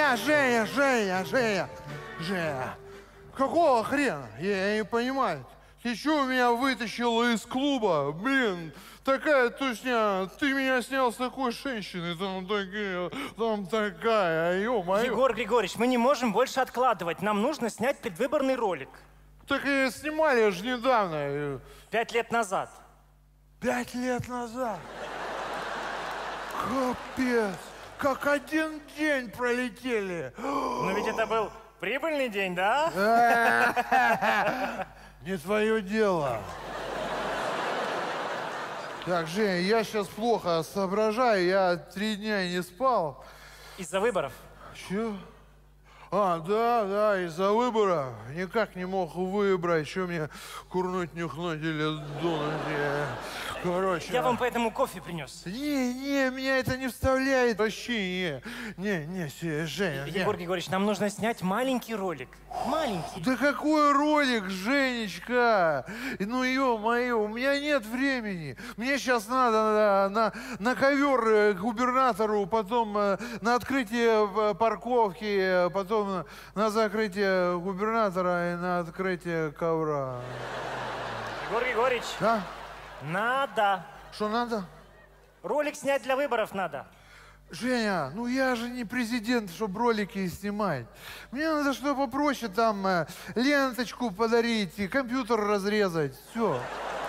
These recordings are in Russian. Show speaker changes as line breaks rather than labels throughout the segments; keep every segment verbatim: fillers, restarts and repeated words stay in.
Женя, Женя, Женя, Женя, Женя. Какого хрена? Я, я не понимаю. Ты что меня вытащила из клуба? Блин, такая тусня. Ты меня снял с такой женщиной. Там такая, там такая. Ё-моё.
Егор Григорьевич, мы не можем больше откладывать. Нам нужно снять предвыборный ролик.
Так и снимали же недавно.
Пять лет назад.
Пять лет назад? Капец. Как один день пролетели.
Но ведь это был прибыльный день, да?
Не твое дело. Так, Женя, я сейчас плохо соображаю, я три дня не спал.
Из-за выборов?
Че? А, да, да, из-за выбора никак не мог выбрать, что мне курнуть, нюхнуть или дунуть. Короче.
Я вам поэтому кофе принес.
Не, не, меня это не вставляет вообще. Не, не, не, Женя.
Егор
не.
Григорьевич, нам нужно снять маленький ролик. Маленький.
Да какой ролик, Женечка? Ну, ё-моё, у меня нет времени. Мне сейчас надо на, на, на ковер к губернатору, потом на открытие парковки, потом на закрытие губернатора и на открытие ковра.
Егор Григорьевич.
Да?
Надо.
Что надо?
Ролик снять для выборов надо.
Женя, ну я же не президент, чтобы ролики снимать. Мне надо что попроще, там, э, ленточку подарить, и компьютер разрезать. Все.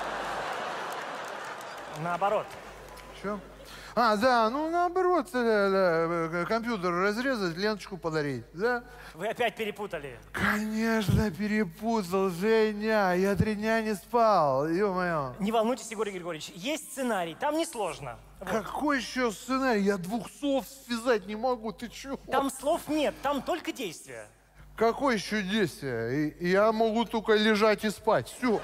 Наоборот.
Что? А, да, ну наоборот, э, э, компьютер разрезать, ленточку подарить, да?
Вы опять перепутали.
Конечно, перепутал, Женя. Я три дня не спал, ё-моё.
Не волнуйтесь, Егор Григорьевич, есть сценарий, там несложно. Вот.
Какой еще сценарий? Я двух слов связать не могу, ты чё?
Там слов нет, там только действия.
Какое еще действие? И- Я могу только лежать и спать, все.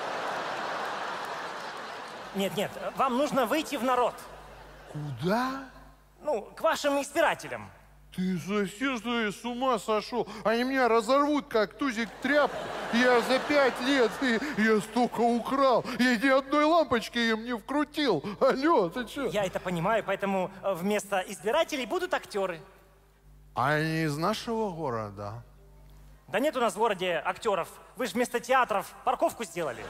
Нет, нет, вам нужно выйти в народ.
Куда?
Ну, к вашим избирателям.
Ты совсем что ли, с ума сошел? Они меня разорвут, как тузик тряпку. Я за пять лет, и я столько украл. Я ни одной лампочки им не вкрутил. Алло, ты че?
Я это понимаю, поэтому э, вместо избирателей будут актеры.
Они из нашего города?
Да нет у нас в городе актеров. Вы же вместо театров парковку сделали.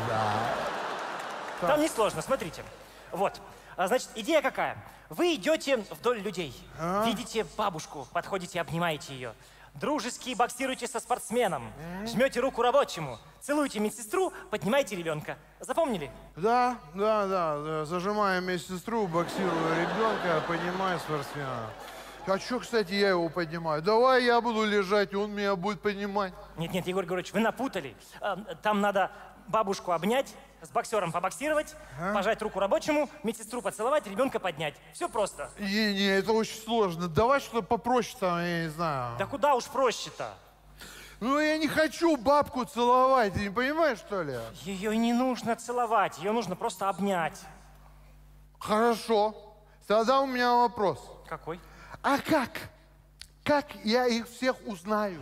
Да.
Там несложно, смотрите. Вот. А, Значит, идея какая? Вы идете вдоль людей,
А?
видите бабушку, подходите, обнимаете ее. Дружески боксируете со спортсменом, жмете руку рабочему, целуете медсестру, поднимаете ребенка. Запомнили?
Да, да, да, да. Зажимаю медсестру, боксирую ребенка, поднимаю спортсмена. А что, кстати, я его поднимаю? Давай я буду лежать, и он меня будет поднимать.
Нет, нет, Егор Григорьевич, вы напутали. А, Там надо бабушку обнять, с боксером побоксировать,
А?
пожать руку рабочему, медсестру поцеловать, ребенка поднять. Все просто.
Не, не, это очень сложно. Давай что-то попроще там, я не знаю.
Да куда уж проще-то?
Ну, я не хочу бабку целовать, ты не понимаешь, что ли?
Ее не нужно целовать, ее нужно просто обнять.
Хорошо. Тогда у меня вопрос.
Какой?
А как? Как я их всех узнаю?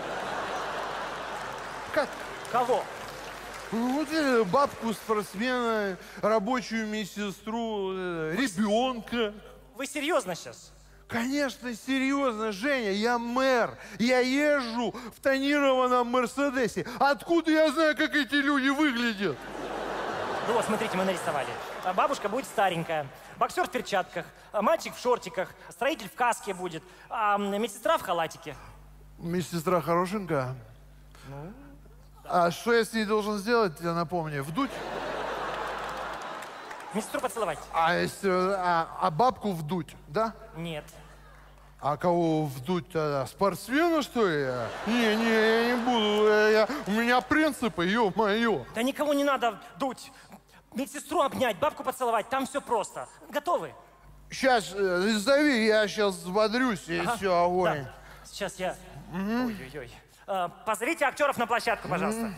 Как?
Кого?
Ну, вот э, бабку спортсмена, рабочую медсестру, э, ребенка.
Вы серьезно сейчас?
Конечно, серьезно, Женя, я мэр. Я езжу в тонированном Мерседесе. Откуда я знаю, как эти люди выглядят?
Ну вот, смотрите, мы нарисовали. А Бабушка будет старенькая, боксер в перчатках, а мальчик в шортиках, строитель в каске будет, а медсестра в халатике.
Медсестра хорошенькая? Ну? А что я с ней должен сделать, я напомню? Вдуть?
Медсестру поцеловать?
А, если, а, а бабку вдуть, да?
Нет.
А кого вдуть тогда? Спортсмена, что ли? Не, не, я не буду. Я, я- у меня принципы, ё-моё.
Да никого не надо дуть. Медсестру обнять, бабку поцеловать, там все просто. Готовы?
Сейчас, э, зови, я сейчас взбодрюсь, и
Ага.
все, огонь.
Да. Сейчас я... Ой-ой-ой. А, позовите актеров на площадку, пожалуйста.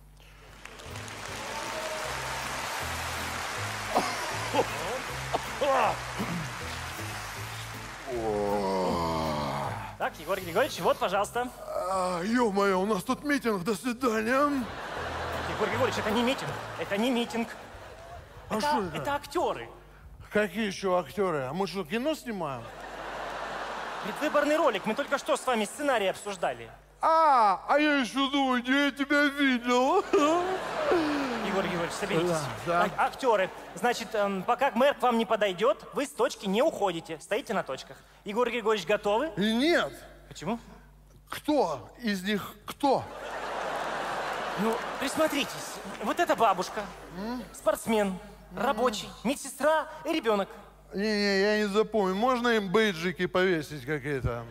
Так, Егор Григорьевич, вот, пожалуйста.
А, ё-моё, у нас тут митинг, до свидания.
Егор Григорьевич, это не митинг. Это не митинг.
А
это,
что это?
это актеры.
Какие еще актеры? А мы что, кино снимаем?
Предвыборный ролик. Мы только что с вами сценарий обсуждали.
А, а я еще думаю, где я тебя видел.
Егор Григорьевич, соберитесь.
Да, да.
А, актеры, значит, эм, пока мэр к вам не подойдет, вы с точки не уходите, стоите на точках. Егор Григорьевич, готовы?
Нет.
Почему?
Кто из них кто?
Ну, присмотритесь. Вот эта бабушка, М? спортсмен, М? рабочий, медсестра и ребенок.
Не-не, я не запомню. Можно им бейджики повесить какие-то?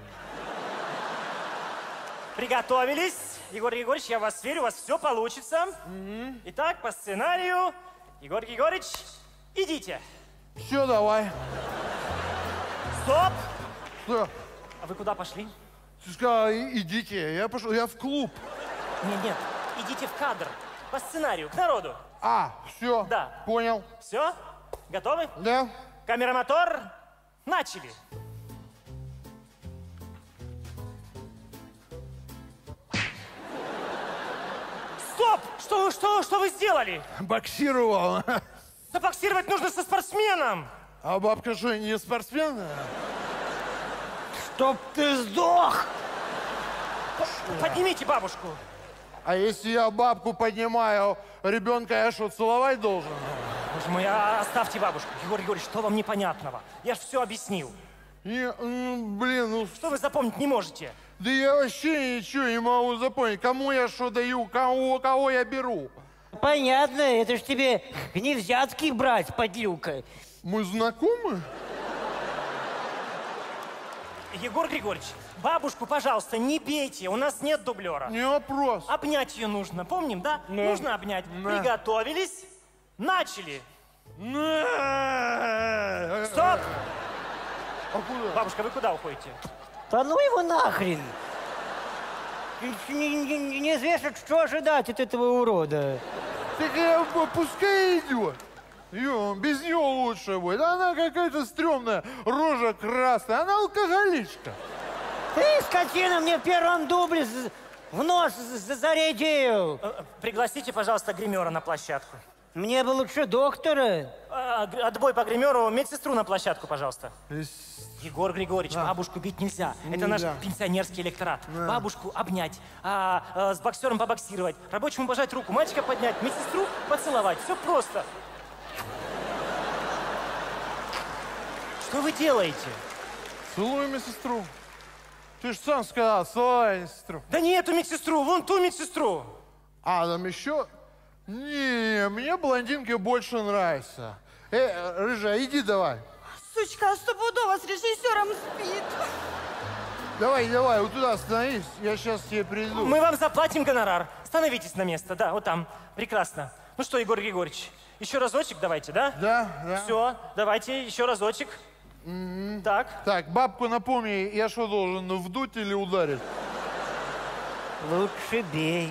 Приготовились. Егор Григорьевич, я в вас верю, у вас все получится. Mm-hmm. Итак, по сценарию, Егор Григорьевич, идите.
Все, давай.
Стоп!
Что?
А вы куда пошли?
Ты сказал, идите. Я пошел, я в клуб.
Нет, нет, идите в кадр. По сценарию, к народу.
А, все.
Да.
Понял.
Все? Готовы?
Да.
Камера-мотор. Начали. Стоп! Что, что, что вы сделали?
Боксировал.
Да боксировать нужно со спортсменом.
А бабка что, не спортсмен?
Чтоб ты сдох!
Поднимите бабушку.
А если я бабку поднимаю, ребенка я что, целовать должен?
Боже мой, а оставьте бабушку. Егор Григорьевич, что вам непонятного? Я же все объяснил.
Не, ну, блин, ну...
Что вы запомнить не можете?
Да я вообще ничего не могу запомнить. Кому я что даю, кого, кого я беру?
Понятно, это ж тебе не взятки брать, подлюка.
Мы знакомы?
Егор Григорьевич, бабушку, пожалуйста, не бейте, у нас нет дублера.
Не вопрос.
Обнять ее нужно, помним, да?
Да.
Нужно обнять.
Да.
Приготовились, начали.
На.
Стоп!
А куда?
Бабушка, вы куда уходите?
Да ну его нахрен! Не- не- не- Неизвестно, что ожидать от этого урода.
Так я, пускай идет. Ё, без нее лучше будет. Она какая-то стрёмная, рожа красная. Она алкоголичка.
Ты, скотина, мне в первом дубле з- в нос з- зарядил.
Э, э, Пригласите, пожалуйста, гримера на площадку.
Мне бы лучше доктора.
А, г- Отбой по гримеру, медсестру на площадку, пожалуйста. Егор Григорьевич, бабушку бить нельзя. Это наш
Нельзя.
пенсионерский электорат. Бабушку обнять, а, а, с боксером побоксировать, рабочему пожать руку, мальчика поднять, медсестру поцеловать. Все просто. Что вы делаете?
Целуй медсестру. Ты ж сам сказал, целуй медсестру.
Да не эту медсестру, вон ту медсестру.
А, там еще? Не, мне блондинки больше нравятся. Э, рыжая, иди давай.
Сучка стопудово с режиссером спит.
Давай, давай, вот туда остановись, я сейчас тебе приду.
Мы вам заплатим гонорар. Становитесь на место, да, вот там. Прекрасно. Ну что, Егор Григорьевич, еще разочек давайте, да?
Да, да.
Все, давайте еще разочек. Так.
Так, бабку напомни, я что должен, вдуть или ударить?
Лучше бей.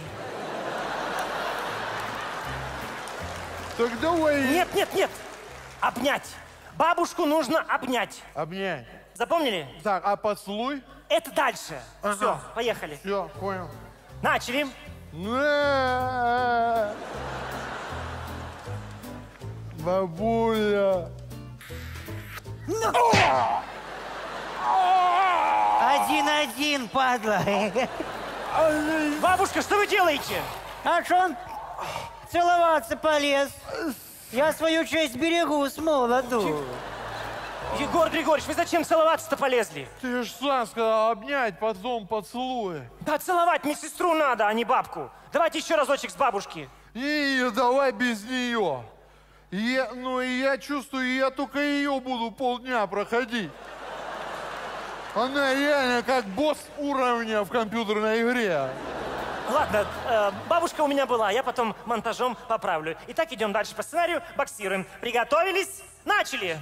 Так давай.
Нет, нет, нет. Обнять. Бабушку нужно обнять.
Обнять.
Запомнили?
Так, а поцелуй?
Это дальше.
Ага.
Все, поехали.
Все, понял.
Начали.
На. Бабуля.
Один-один, падла.
Бабушка, что вы делаете?
А что он целоваться полез? Я свою честь берегу с молоду.
Егор Григорьевич, вы зачем целоваться-то полезли?
Ты ж сам сказал обнять, потом поцелуй.
Да целовать медсестру надо, а не бабку. Давайте еще разочек с бабушки.
И давай без нее. Я, ну и я чувствую, я только ее буду полдня проходить. Она реально как босс уровня в компьютерной игре.
Ладно, э, бабушка у меня была, я потом монтажом поправлю. Итак, идем дальше по сценарию, боксируем. Приготовились, начали.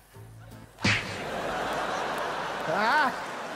А?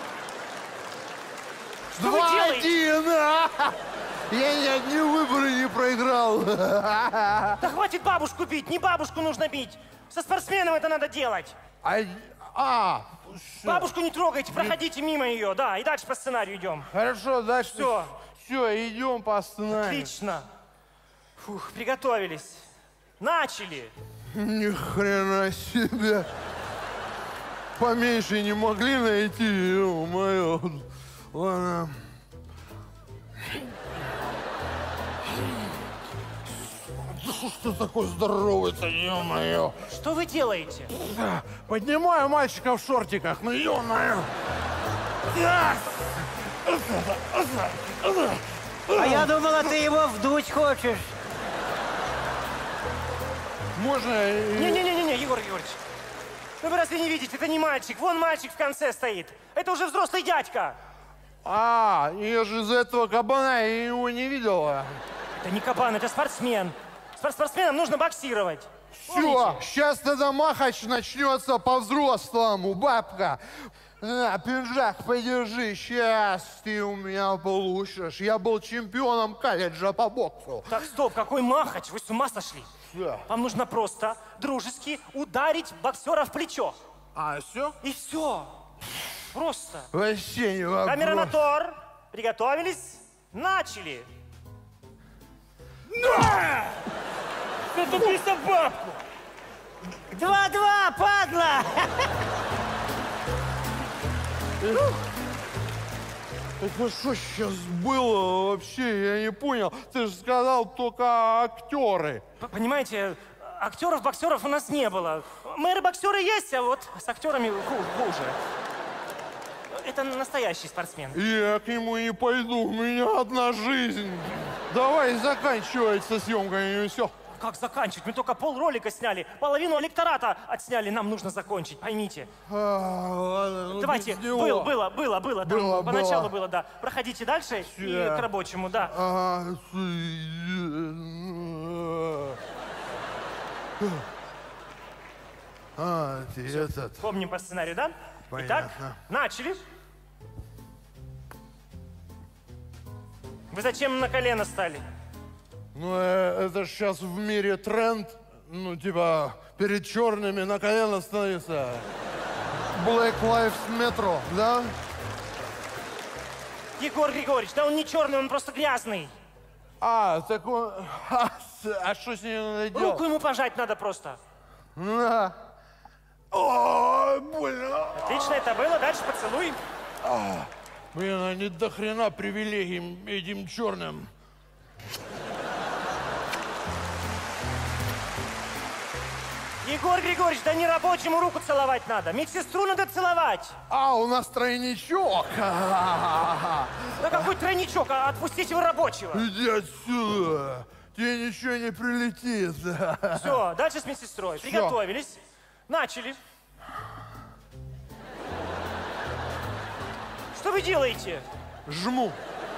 Что вы делаете?
Два-один, а? Я ни одни выборы не проиграл.
Да хватит бабушку бить, не бабушку нужно бить. Со спортсменом это надо делать.
А, а,
Бабушку не трогайте, проходите мимо ее, да, и дальше по сценарию идем.
хорошо, дальше.
Всё.
Все, идем по сценарию.
Отлично. Фух, приготовились. Начали.
Ни хрена себе. поменьше не могли найти, ё-моё. Ладно. Что ж ты такой здоровый-то, ё-моё?
Что вы делаете?
Поднимаю мальчика в шортиках, ну ё-моё.
А я думала, ты его вдуть хочешь.
Можно... и-
Не-не-не-не, Егор Егорович. Ну вы разве не видите, это не мальчик. Вон мальчик в конце стоит. Это уже взрослый дядька.
А, я же из-за этого кабана я его не видела.
Это не кабан, это спортсмен. Спор- Спортсменам нужно боксировать.
Все,
Помните?
сейчас тогда махач начнется по-взрослому, бабка. На, пинжак, подержи, сейчас ты у меня получишь. Я был чемпионом колледжа по боксу.
Так, стоп, какой махач? Вы с ума сошли?
Да.
Вам нужно просто дружески ударить боксера в плечо.
А, все?
И все. Просто.
Вообще не вопрос.
Камера на тор. Приготовились. Начали. Зацепись за бабку.
Два-два, падла!
Это что сейчас было вообще? Я не понял. Ты же сказал только актеры.
П- Понимаете, актеров, боксеров у нас не было. Мэры-боксеры есть, а вот с актерами ху- хуже. Это настоящий спортсмен.
Я к нему не пойду, у меня одна жизнь. Давай заканчивается съемками и все.
Как заканчивать? Мы только полролика сняли, половину электората отсняли. Нам нужно закончить, поймите.
А, ладно, ну
Давайте,
без него.
было, было, было, было. Там
Было,
поначалу
было.
было, да. Проходите дальше и
Да.
к рабочему, да.
Ага. А, ты этот.
Помним по сценарию, да?
Понятно.
Итак, начали. Вы зачем на колено стали?
Ну, э, это ж сейчас в мире тренд. Ну, типа, перед черными на колено становится. Black Lives Matter, да?
Егор Григорьевич, да он не черный, он просто грязный.
А, так он... А, с- а что с ней надо делать?
Руку ему пожать надо просто.
На. О, больно.
Отлично это было, дальше поцелуй.
Блин, они до хрена привилегий этим черным.
Егор Григорьевич, да не рабочему руку целовать надо. Медсестру надо целовать.
А, у нас тройничок.
Да какой тройничок, а отпустите вы рабочего.
Иди отсюда. Тебе ничего не прилетит.
Все, дальше с медсестрой. Приготовились. Начали. Что вы делаете?
Жму.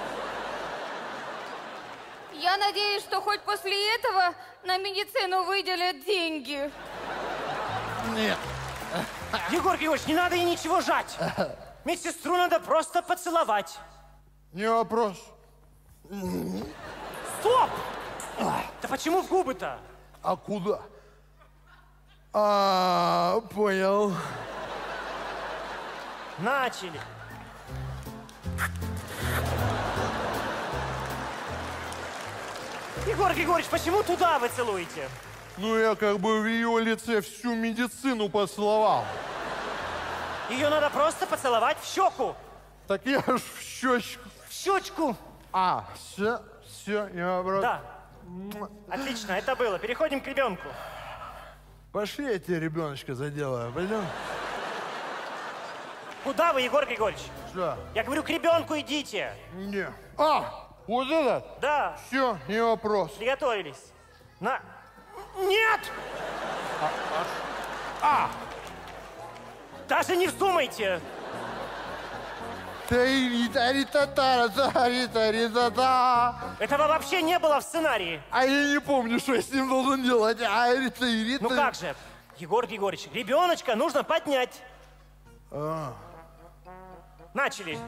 Я надеюсь, что хоть после этого на медицину выделят деньги.
Нет.
Егор Григорьевич, не надо ей ничего жать. Медсестру надо просто поцеловать.
Не вопрос.
Стоп! Да почему в губы-то?
А куда? А, понял.
Начали. Егор Григорьевич, почему туда вы целуете?
Ну, я как бы в ее лице всю медицину поцеловал.
Ее надо просто поцеловать в щеку.
Так я ж в щечку.
В щечку.
А, все, все, я обратно.
Да. Отлично, это было. Переходим к ребенку.
Пошли, я тебе ребеночка заделаю. Пойдем?
Куда вы, Егор Григорьевич?
Что?
Я говорю, к ребенку идите.
Не. А, вот этот?
Да,
Все, не вопрос.
приготовились. На. Нет!
А!
Даже не вздумайте.
Та-ри-та-ри-та-та-ра-та-ри-та-ри-та-та.
Этого вообще не было в сценарии.
А я не помню, что я с ним должен делать. А-ри-та-ри-та.
Ну как же, Егор Григорьевич, ребеночка нужно поднять.
А.
Начали.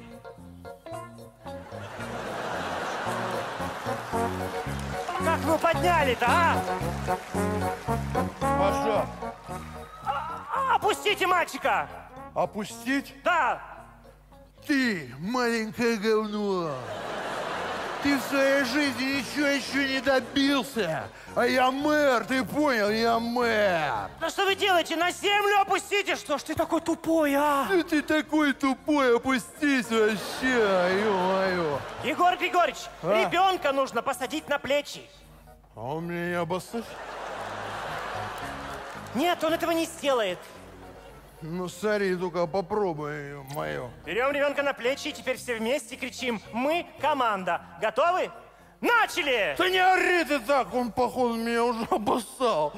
Как вы подняли-то, а?
Паша,
А, Опустите мальчика.
опустить?
Да.
Ты, маленькое говно. Ты в своей жизни ничего еще не добился. А я мэр, ты понял? Я мэр.
Ну что вы делаете? На землю опустите! Что ж ты такой тупой, а?
Ну ты такой тупой, опустись вообще, ё-моё.
Егор Григорьевич,
А?
ребенка нужно посадить на плечи.
А он меня не обоссать?
Нет, он этого не сделает.
Ну, смотри, только попробуй, ё-моё.
Берем ребенка на плечи и теперь все вместе кричим: мы команда. Готовы? Начали!
Да не ори ты так, он, походу, меня уже обоссал.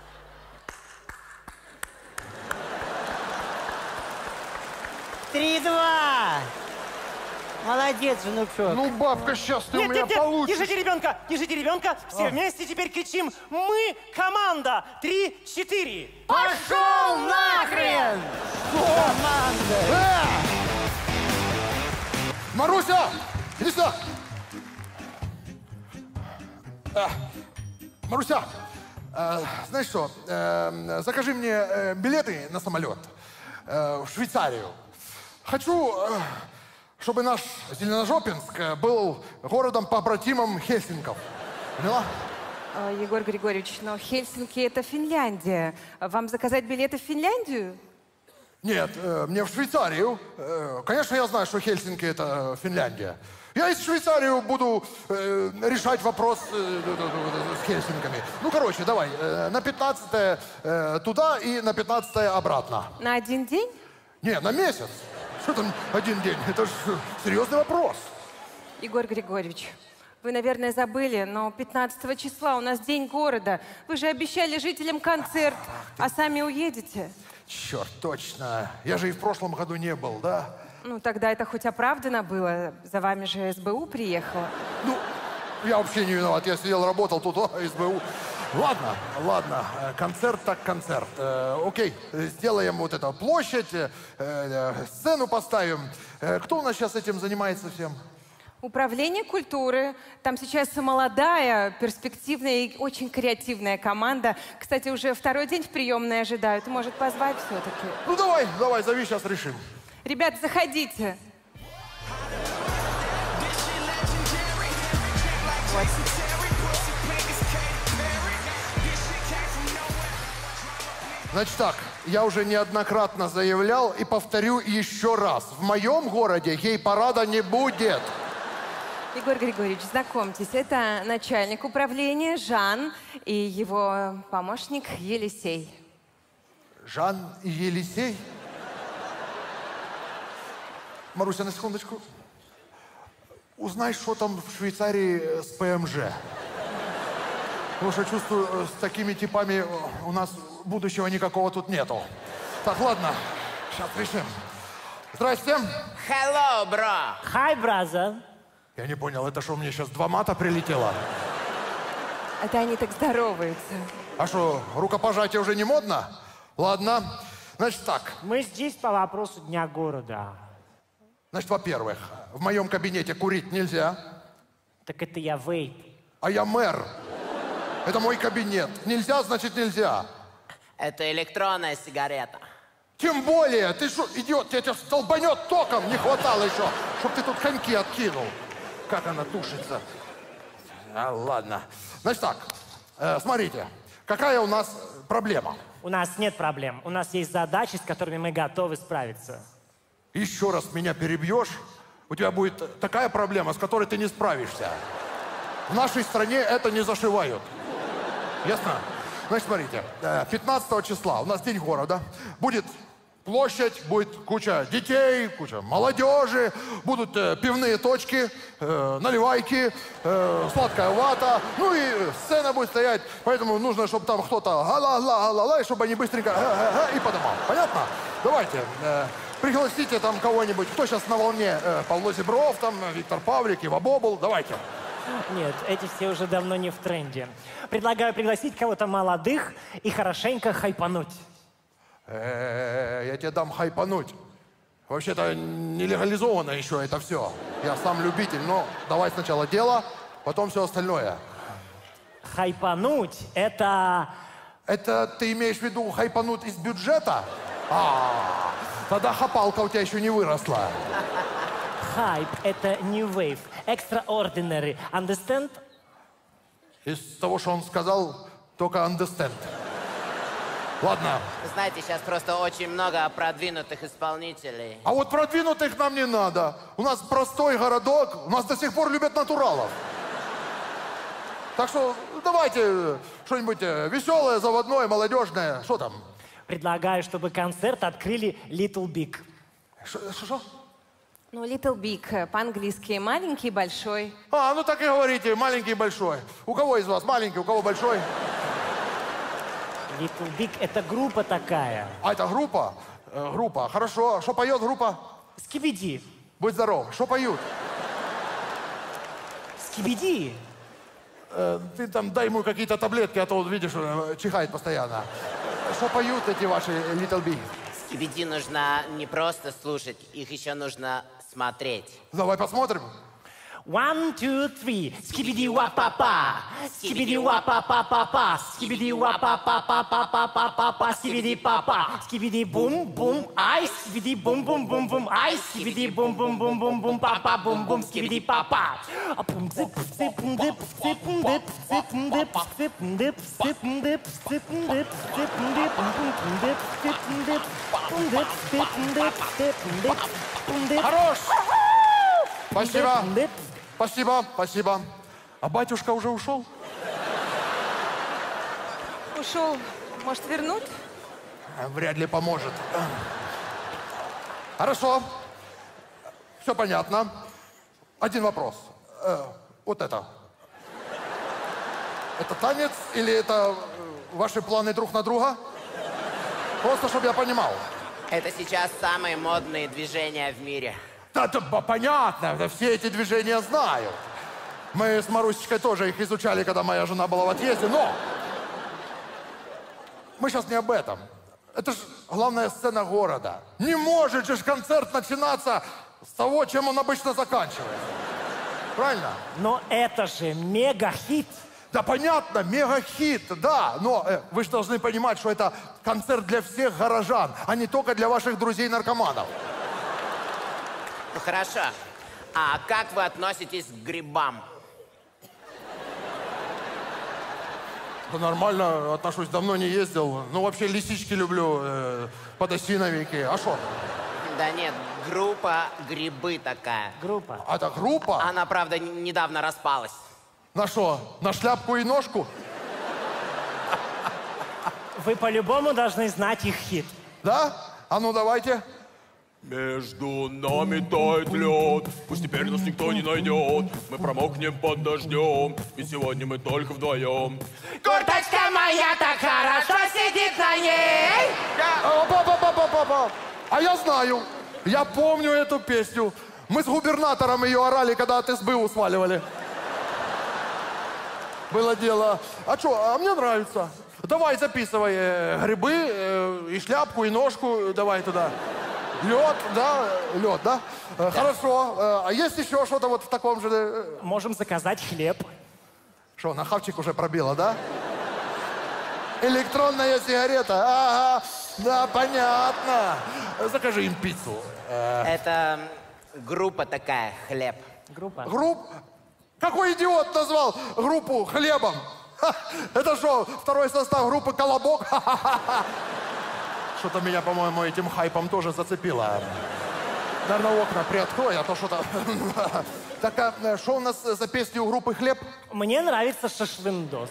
Три-два. Молодец, внучок.
Ну, бабка, сейчас ты
Нет,
у меня
нет, нет,
получишь.
держите ребенка, держите ребенка. Все
А.
вместе теперь кричим: мы команда. Три-четыре.
Пошел нахрен! Команда!
Э! Маруся, иди сюда. Э, Маруся, э, знаешь что, э, закажи мне э, билеты на самолет э, в Швейцарию. Хочу, э, чтобы наш Зеленожопинск э, был городом-побратимом Хельсинков. Поняла?
А, Егор Григорьевич, но Хельсинки — это Финляндия. Вам заказать билеты в Финляндию?
Нет, э, мне в Швейцарию. Э, конечно, я знаю, что Хельсинки — это э, Финляндия. Я из Швейцарии буду э, решать вопрос э, с Хельсинками. Ну, короче, давай, э, на пятнадцатое э, туда и на пятнадцатое обратно.
На один день?
Не, на месяц. Что там один день? Это же серьезный вопрос.
Егор Григорьевич, вы, наверное, забыли, но пятнадцатого числа у нас День города. Вы же обещали жителям концерт, а сами уедете.
Черт, точно. Я же и в прошлом году не был, да?
Ну, тогда это хоть оправдано было. За вами же эс бэ у приехала.
Ну, я вообще не виноват. Я сидел, работал тут, о, эс бэ у. Ладно, ладно. Э, Концерт так концерт. Э, окей, сделаем вот эту площадь, э, э, сцену поставим. Э, кто у нас сейчас этим занимается всем?
Управление культуры. Там сейчас молодая, перспективная и очень креативная команда. Кстати, уже второй день в приемной ожидают. Может, позвать все-таки?
Ну, давай, давай, зови, сейчас решим.
Ребят, заходите.
Значит так, я уже неоднократно заявлял и повторю еще раз. В моем городе гей-парада не будет.
Егор Григорьевич, знакомьтесь, это начальник управления Жан и его помощник Елисей.
Жан и Елисей? Маруся, на секундочку. Узнай, что там в Швейцарии с пэ эм жэ. Потому что чувствую, с такими типами у нас будущего никакого тут нету. Так, ладно, сейчас решим. Здрасте.
Hello, bro.
Hi, brother.
Я не понял, это что, мне сейчас два мата прилетело?
Это они так здороваются.
А что, рукопожатие уже не модно? Ладно. Значит так.
Мы здесь по вопросу Дня города.
Значит, во-первых, в моем кабинете курить нельзя.
Так это я вейп.
А я мэр. Это мой кабинет. Нельзя, значит, нельзя.
Это электронная сигарета.
Тем более, ты что, идиот, тебя тебя столбанет током, не хватало еще, чтобы ты тут коньки откинул. Как она тушится. А, ладно. Значит так, э, смотрите, какая у нас проблема.
У нас нет проблем. У нас есть задачи, с которыми мы готовы справиться.
Еще раз меня перебьешь, у тебя будет такая проблема, с которой ты не справишься. В нашей стране это не зашивают. Ясно? Значит, смотрите, пятнадцатого числа у нас День города. Будет площадь, будет куча детей, куча молодежи, будут э, пивные точки, э, наливайки, э, сладкая вата, ну и сцена будет стоять. Поэтому нужно, чтобы там кто-то га-ла-ла-ла-ла, и чтобы они быстренько га-га-га и по домам. Понятно? Давайте. Э, пригласите там кого-нибудь, кто сейчас на волне, э, Павло Зебров, там, Виктор Павлик, Ива Бобл, давайте.
Нет, эти все уже давно не в тренде. Предлагаю пригласить кого-то молодых и хорошенько хайпануть.
Э-э-э, я тебе дам хайпануть. Вообще-то не легализовано еще это все. Я сам любитель, но давай сначала дело, потом все остальное.
Хайпануть — это...
Это ты имеешь в виду хайпануть из бюджета? А, тогда хапалка у тебя еще не выросла.
Hype — это new wave. Extraordinary. Understand?
Из того, что он сказал, только understand. Ладно.
Знаете, сейчас просто очень много продвинутых исполнителей.
А вот продвинутых нам не надо. У нас простой городок, у нас до сих пор любят натуралов. Так что давайте что-нибудь веселое, заводное, молодежное. Что там?
Предлагаю, чтобы концерт открыли Little Big.
Что?
Ну, Little Big, по-английски маленький, большой.
А, ну так и говорите, маленький и большой. У кого из вас маленький, у кого большой?
Little Big — это группа такая.
А это группа? Э, группа. Хорошо. Что поет группа?
Скибиди.
Будь здоров. Что поют?
Скибиди.
Э, ты там дай ему какие-то таблетки, а то, вот, видишь, э, чихает постоянно. Что поют эти ваши Little Big?
Скибиди нужно не просто слушать, их еще нужно смотреть.
Давай посмотрим.
One, two, three. Скибиди ва-па-па. Скибиди ва-па-па-па-па. Скибиди ва-па-па-па-па-па-па-па. Скибиди па-па. Скибиди бум-бум. Ай. Скибиди бум-бум-бум-бум. Ай. Скибиди бум-бум-бум-бум-бум. Папа бум-бум. Скибиди папа. Пум-цып, цып-ндып, цып-ндып, цып-ндып, цып-ндып, цып-ндып, цып-ндып, цып-ндып, пум-пум-ндып, цып-ндып, пум-дып, цып-ндып, цып-ндып, пум-дып.
Хорош! Спасибо. Спасибо, спасибо. А батюшка уже ушел?
Ушел. Может, вернуть?
Вряд ли поможет. Хорошо. Все понятно. Один вопрос. Э, вот это. Это танец или это ваши планы друг на друга? Просто, чтобы я понимал.
Это сейчас самые модные движения в мире.
Да, да, понятно, да, все эти движения знаю. Мы с Марусечкой тоже их изучали, когда моя жена была в отъезде, но мы сейчас не об этом. Это же главная сцена города. Не может же концерт начинаться с того, чем он обычно заканчивается. Правильно?
Но это же мега-хит.
Да, понятно, мега-хит, да, но э, вы же должны понимать, что это концерт для всех горожан, а не только для ваших друзей-наркоманов.
Ну хорошо. А как вы относитесь к грибам?
Да нормально отношусь, давно не ездил. Ну, вообще лисички люблю, э, подосиновики. А что?
Да нет, группа «Грибы» такая.
Группа.
А это группа?
Она, правда, н- недавно распалась.
На что? На шляпку и ножку?
Вы по-любому должны знать их хит.
Да? А ну давайте.
Между нами тает лед, пусть теперь нас никто не найдет. Мы промокнем под дождем, ведь сегодня мы только вдвоем.
Курточка моя так хорошо сидит на ней!
А, ба, ба, ба, ба, ба, ба. А я знаю, я помню эту песню. Мы с губернатором ее орали, когда от СБУ сваливали. Было дело. А что, а мне нравится. Давай записывай э, грибы, э, и шляпку, и ножку давай туда. Лед, да, лед, да? Э, Хорошо. Э, а есть еще что-то вот в таком же... э,
Можем заказать хлеб.
Что, на хавчик уже пробило, да? Электронная сигарета. Ага, да, понятно. Закажи им пиццу.
Это группа такая, «Хлеб».
Группа.
Групп? Какой идиот назвал группу хлебом? Ха, это что, второй состав группы «Колобок»? Ха-ха-ха. Что-то меня, по-моему, этим хайпом тоже зацепило. Наверное, окна приоткрой, а то что-то... Так, а что у нас за песни у группы «Хлеб»?
Мне нравится шашлындос.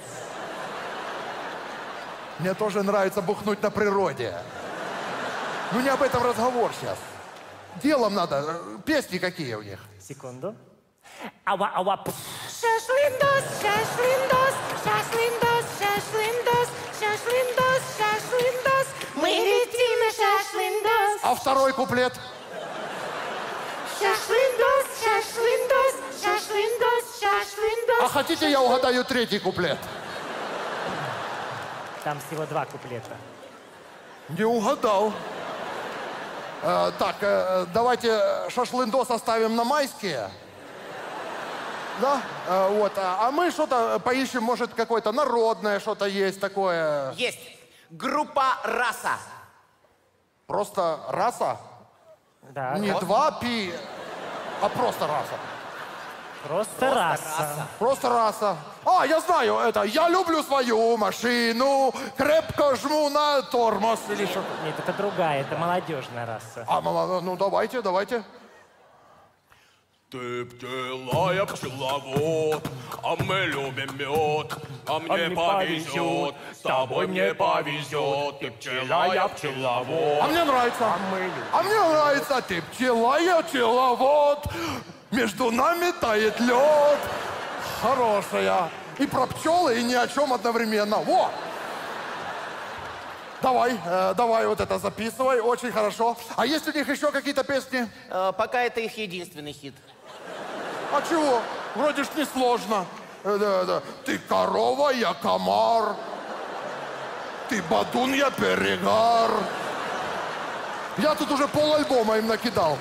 Мне тоже нравится бухнуть на природе. Ну, не об этом разговор сейчас. Делом надо. Песни какие у них?
Секунду. Ава, ава, пф.
Шашлындос, шашлындос, шашлындос, шашлындос, шашлындос, шашлындос. Мы летим на шашлындос.
А второй куплет?
Шашлындос, шашлындос, шашлындос, шашлындос.
А хотите, я угадаю третий куплет?
Там всего два куплета.
Не угадал. Э, так, э, давайте шашлындос оставим на майские. Да? Э, вот. А мы что-то поищем, может, какое-то народное что-то есть такое.
Есть. Группа «Раса».
Просто раса?
Да.
Не два пи,
а просто раса?
Просто,
Просто
раса.
раса.
Просто раса. А, я знаю это. Я люблю свою машину, крепко жму на тормоз или что-то.
Нет, это другая, это молодежная раса.
А, мала- ну давайте, давайте.
Ты пчела, я пчеловод, а мы любим мед, а мне
мне
повезет,
повезет,
с тобой мне повезет. Ты пчела, я пчеловод.
А мне нравится.
А мы любим.
А мне нравится. Ты пчела, я пчеловод. Между нами тает лед. Хорошая. И про пчелы, и ни о чем одновременно. Во! Давай, э, давай вот это записывай. Очень хорошо. А есть у них еще какие-то песни?
Э, пока это их единственный хит.
А чего? Вроде ж несложно. Э, да, да. Ты корова, я комар. Ты бадун, я перегар. Я тут уже пол-альбома им накидал.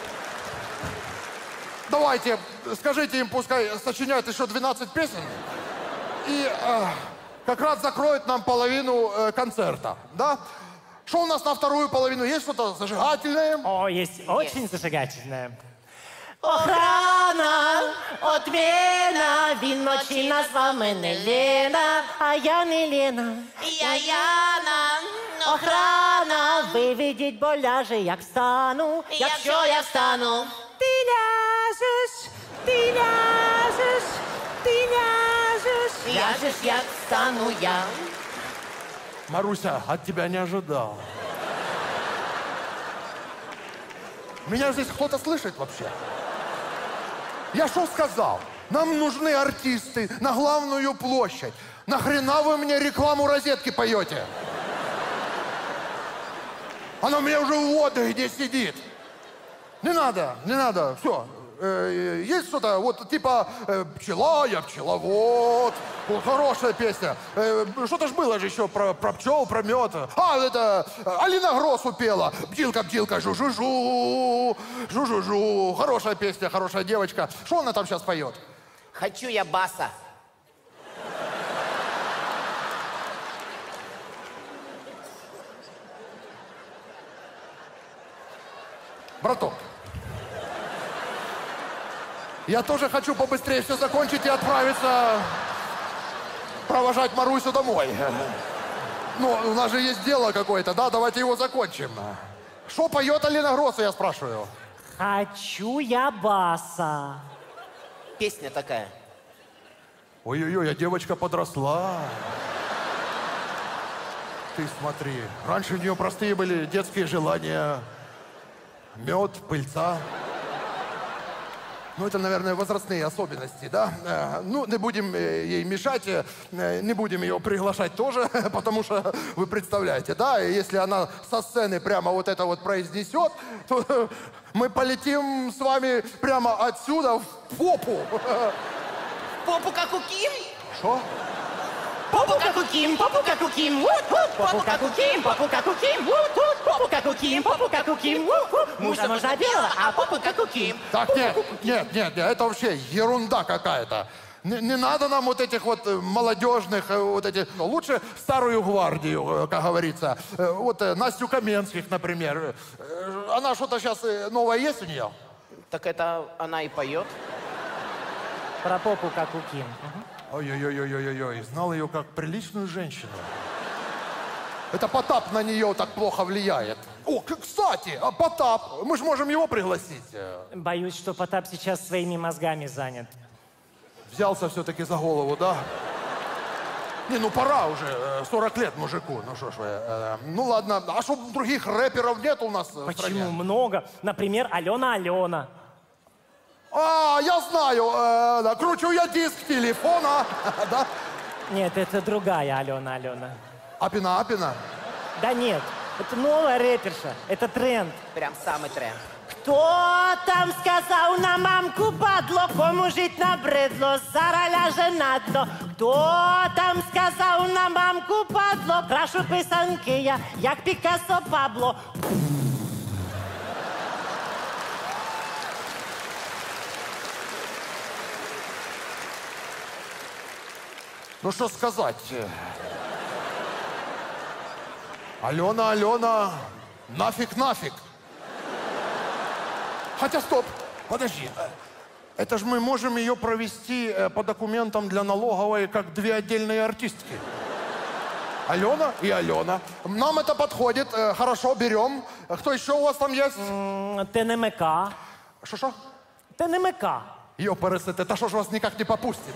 Давайте, скажите им, пускай сочиняют еще двенадцать песен. И э, как раз закроют нам половину э, концерта, да? Что у нас на вторую половину? Есть что-то зажигательное?
О, есть очень зажигательная.
Охрана, отмена, він ночі назвав мене Лена, а я не Лена.
Я Яна.
Охрана, виведіть, бо ляже, як встану, якщо я встану.
Ты ляжешь, ты ляжешь, ты ляжешь.
Ляжеш, як встану я.
Маруся, от тебя не ожидал. Меня здесь кто-то слышит вообще? Я что сказал? Нам нужны артисты на главную площадь. Нахрена вы мне рекламу розетки поете? Она у меня уже в отдыхе сидит. Не надо, не надо, все. Э, есть что-то, вот типа э, «Пчела, я пчеловод». Вот, хорошая песня. Э, что-то ж было же еще про, про пчел, про мед. А, это э, Алина Гросс пела. «Бдилка, бдилка, жу-жу-жу, жу-жу-жу». Хорошая песня, хорошая девочка. Что она там сейчас поет?
Хочу я баса.
Браток, я тоже хочу побыстрее все закончить и отправиться провожать Марусю домой. Ну, у нас же есть дело какое-то, да? Давайте его закончим. Что поет Алина Гросс, я спрашиваю?
Хочу я баса.
Песня такая.
Ой-ой-ой, а девочка подросла. Ты смотри, раньше у нее простые были детские желания. Мед, пыльца. Ну, это, наверное, возрастные особенности, да? Э, ну, не будем э, ей мешать, э, не будем ее приглашать тоже, потому что, вы представляете, да, если она со сцены прямо вот это вот произнесет, то э, мы полетим с вами прямо отсюда в попу.
Попу как у Ким?
Что?
Попу как у Ким, попу как у Ким, вот-вот, попу как у Ким, попу как у Ким, вот-вот, попу как у Ким, попу как у Ким, вот-вот. Мужа можно бело, а попу как у Ким.
Так, нет, нет, нет, нет, это вообще ерунда какая-то. Не, не надо нам вот этих вот э, молодежных, э, вот этих, лучше старую гвардию, э, как говорится. Э, Вот э, Настю Каменских, например. Э, Она что-то сейчас э, новое есть у нее?
Так это она и поет.
Про попу, как у Ким.
Ой-ой-ой-ой-ой-ой, знал ее как приличную женщину. Это Потап на нее так плохо влияет. О, к- кстати, а Потап, мы же можем его пригласить. Э,
Боюсь, что Потап сейчас своими мозгами занят.
Взялся все-таки за голову, да? Не, ну пора уже, э, сорок лет мужику, ну что ж вы. э, Ну ладно, а что других рэперов нет у нас в стране?
Почему? Много. Например, Алена Алена.
А, я знаю, э, да, кручу я диск телефона, да?
Нет, это другая Алена Алена.
Апина, Апина.
Да нет, это новая рэперша. Это тренд.
Прям самый тренд.
Хто там сказав на мамку падло, кому жить набридло, зараз ляже на дно. Хто там сказав на мамку падло, крашу писанки я, як Пікассо Пабло.
Ну что сказать? Алена, Алена, нафиг, нафиг. Хотя стоп, Подожди. Это же мы можем ее провести по документам для налоговой, как две отдельные артистки. Алена и Алена. Нам это подходит. Хорошо, берем. Кто еще у вас там есть?
ТНМК.
Что-что?
ТНМК.
Ёпарасы, это что ж вас никак не попустит?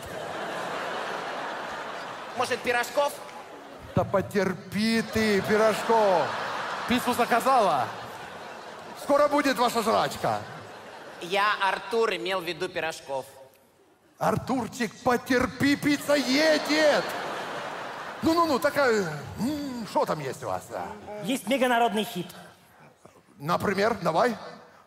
Может, Пирожков?
Да потерпи ты, Пирожков. Пиццу заказала? Скоро будет ваша жрачка.
Я, Артур, имел в виду Пирожков.
Артурчик, потерпи, пицца едет. Ну-ну-ну, такая... Что там есть у вас? Да?
Есть меганародный хит.
Например, давай.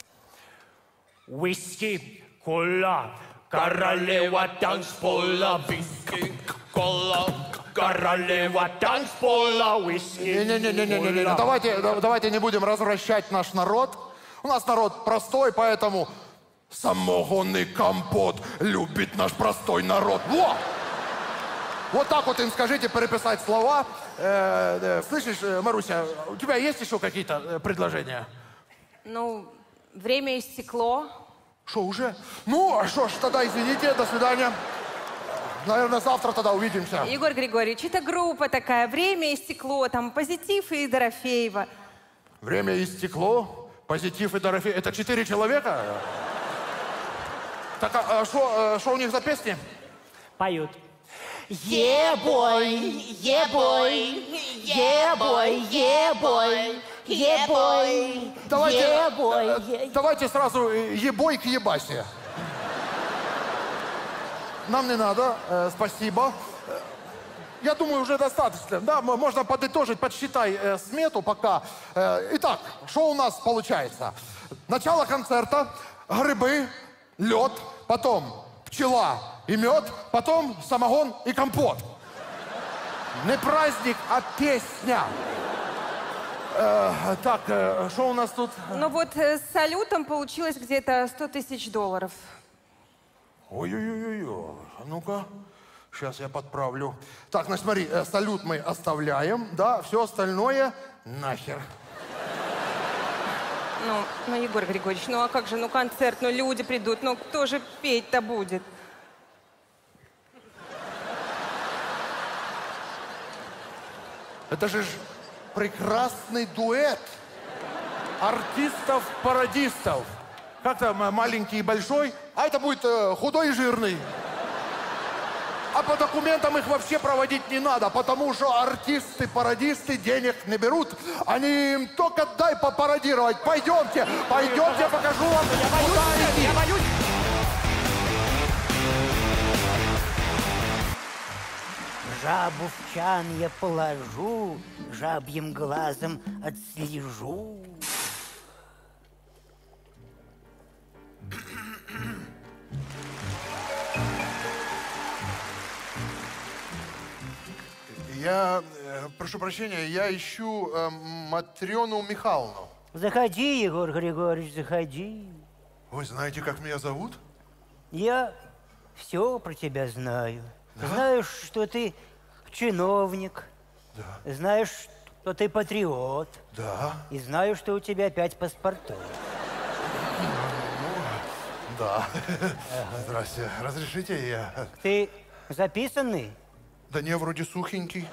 Виски, кола, королева танцпола. Виски, кола, королева танцпола. Виски.
Не-не-не-не-не-не. Давайте, давайте не будем развращать наш народ. У нас народ простой, поэтому самогонный компот любит наш простой народ. Во! Вот так вот им скажите переписать слова. Э, э, слышишь, Маруся, у тебя есть еще какие-то предложения?
Ну, время истекло.
Что, уже? Ну, а что ж, тогда извините, до свидания. Наверное, завтра тогда увидимся.
Егор Григорьевич, это группа такая. Время истекло. Там Позитив и Дорофеева.
Время истекло. Позитив и Дорофеева. Это четыре человека? Так, а что а, у них за песни?
Поют.
Е-бой, е-бой, е-бой, е-бой, е-бой,
Давайте,
е-бой,
э,
е-
давайте сразу э, ебой к ебасе. Нам не надо, э, спасибо. Э, Я думаю, уже достаточно. Да, м- можно подытожить, подсчитай э, смету пока. Э, итак, что у нас получается? Начало концерта, грибы, лед, потом пчела и мед, потом самогон и компот. Не праздник, а песня. Э, так, что у нас тут?
Ну вот э, с салютом получилось где-то сто тысяч долларов.
Ой-ой-ой-ой, ну-ка, сейчас я подправлю. Так, значит, смотри, э, салют мы оставляем, да, все остальное нахер.
Ну, ну, Егор Григорьевич, ну а как же, ну концерт, ну люди придут, ну кто же петь-то будет?
Это же ж прекрасный дуэт артистов-пародистов. Как там, э, маленький и большой, а это будет э, худой и жирный. А по документам их вообще проводить не надо, потому что артисты-пародисты денег не берут. Они им только дай попародировать. Пойдемте, пойдемте, покажу вам, куда идти.
Я боюсь.
Жабу в чан я положу, жабьим глазом отслежу.
Я, э, прошу прощения, я ищу э, Матрёну Михайловну.
Заходи, Егор Григорьевич, заходи.
Вы знаете, как меня зовут?
Я все про тебя знаю. Знаю, что ты чиновник.
Да.
Знаешь, что ты патриот.
Да.
И знаю, что у тебя пять паспортов.
Да. Здрасте. Разрешите я?
Ты записанный?
Да не, вроде сухенький.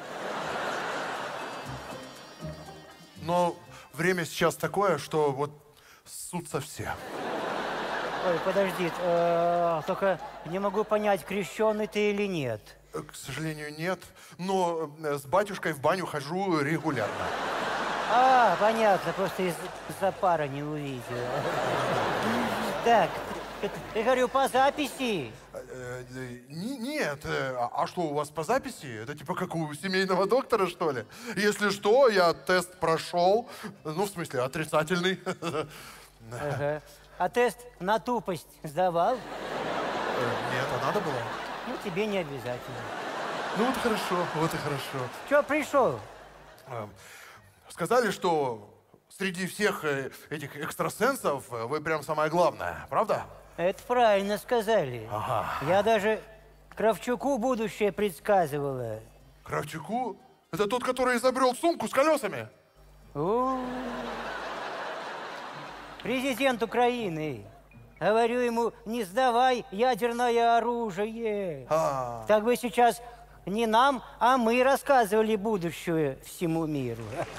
Но время сейчас такое, что вот ссутся все.
Ой, подожди, э, только не могу понять, крещеный ты или нет.
Э, К сожалению, нет. Но э, с батюшкой в баню хожу регулярно.
А, понятно, просто из-за пара не увидел. Так, я говорю, по записи.
Э, э, не- Нет, э, а а что у вас по записи? Это типа как у семейного доктора, что ли? Если что, я тест прошел. Ну, в смысле, отрицательный.
Ага. А тест на тупость сдавал?
Э, Нет, а надо было?
Ну, тебе не обязательно.
Ну, вот хорошо, вот и хорошо.
Че пришел?
Э, Сказали, что среди всех э, этих экстрасенсов э, вы прям самое главное, правда?
Это правильно сказали.
Ага.
Я даже Кравчуку будущее предсказывала.
Кравчуку? Это тот, который изобрел сумку с колесами?
О, президент Украины.
Говорю ему, не сдавай ядерное оружие.
А.
Так бы сейчас не нам, а мы рассказывали будущее всему миру.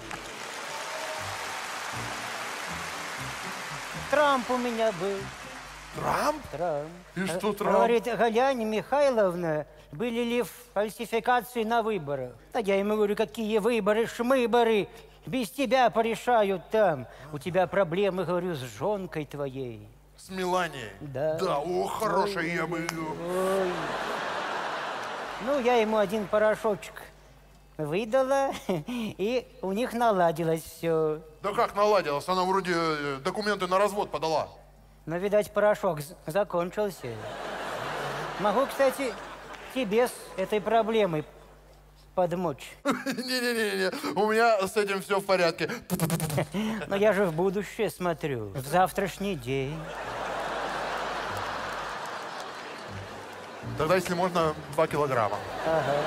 Трамп у меня был.
Трамп?
Трамп.
И что Трамп?
Говорит, Галяня Михайловна, были ли фальсификации на выборах? Да я ему говорю, какие выборы, шмыборы, без тебя порешают там. У тебя проблемы, говорю, с жонкой твоей.
С Меланией?
Да.
Да, о, хорошая,
Ой,
я бы ее...
ой. Ну, я ему один порошочек выдала, и у них наладилось все.
Да как наладилась? Она вроде э, документы на развод подала.
Но, видать, порошок закончился. Могу, кстати, тебе с этой проблемой подмочь.
Не-не-не, у меня с этим все в порядке.
Но я же в будущее смотрю, в завтрашний день.
Тогда, если можно, два килограмма.
Ага.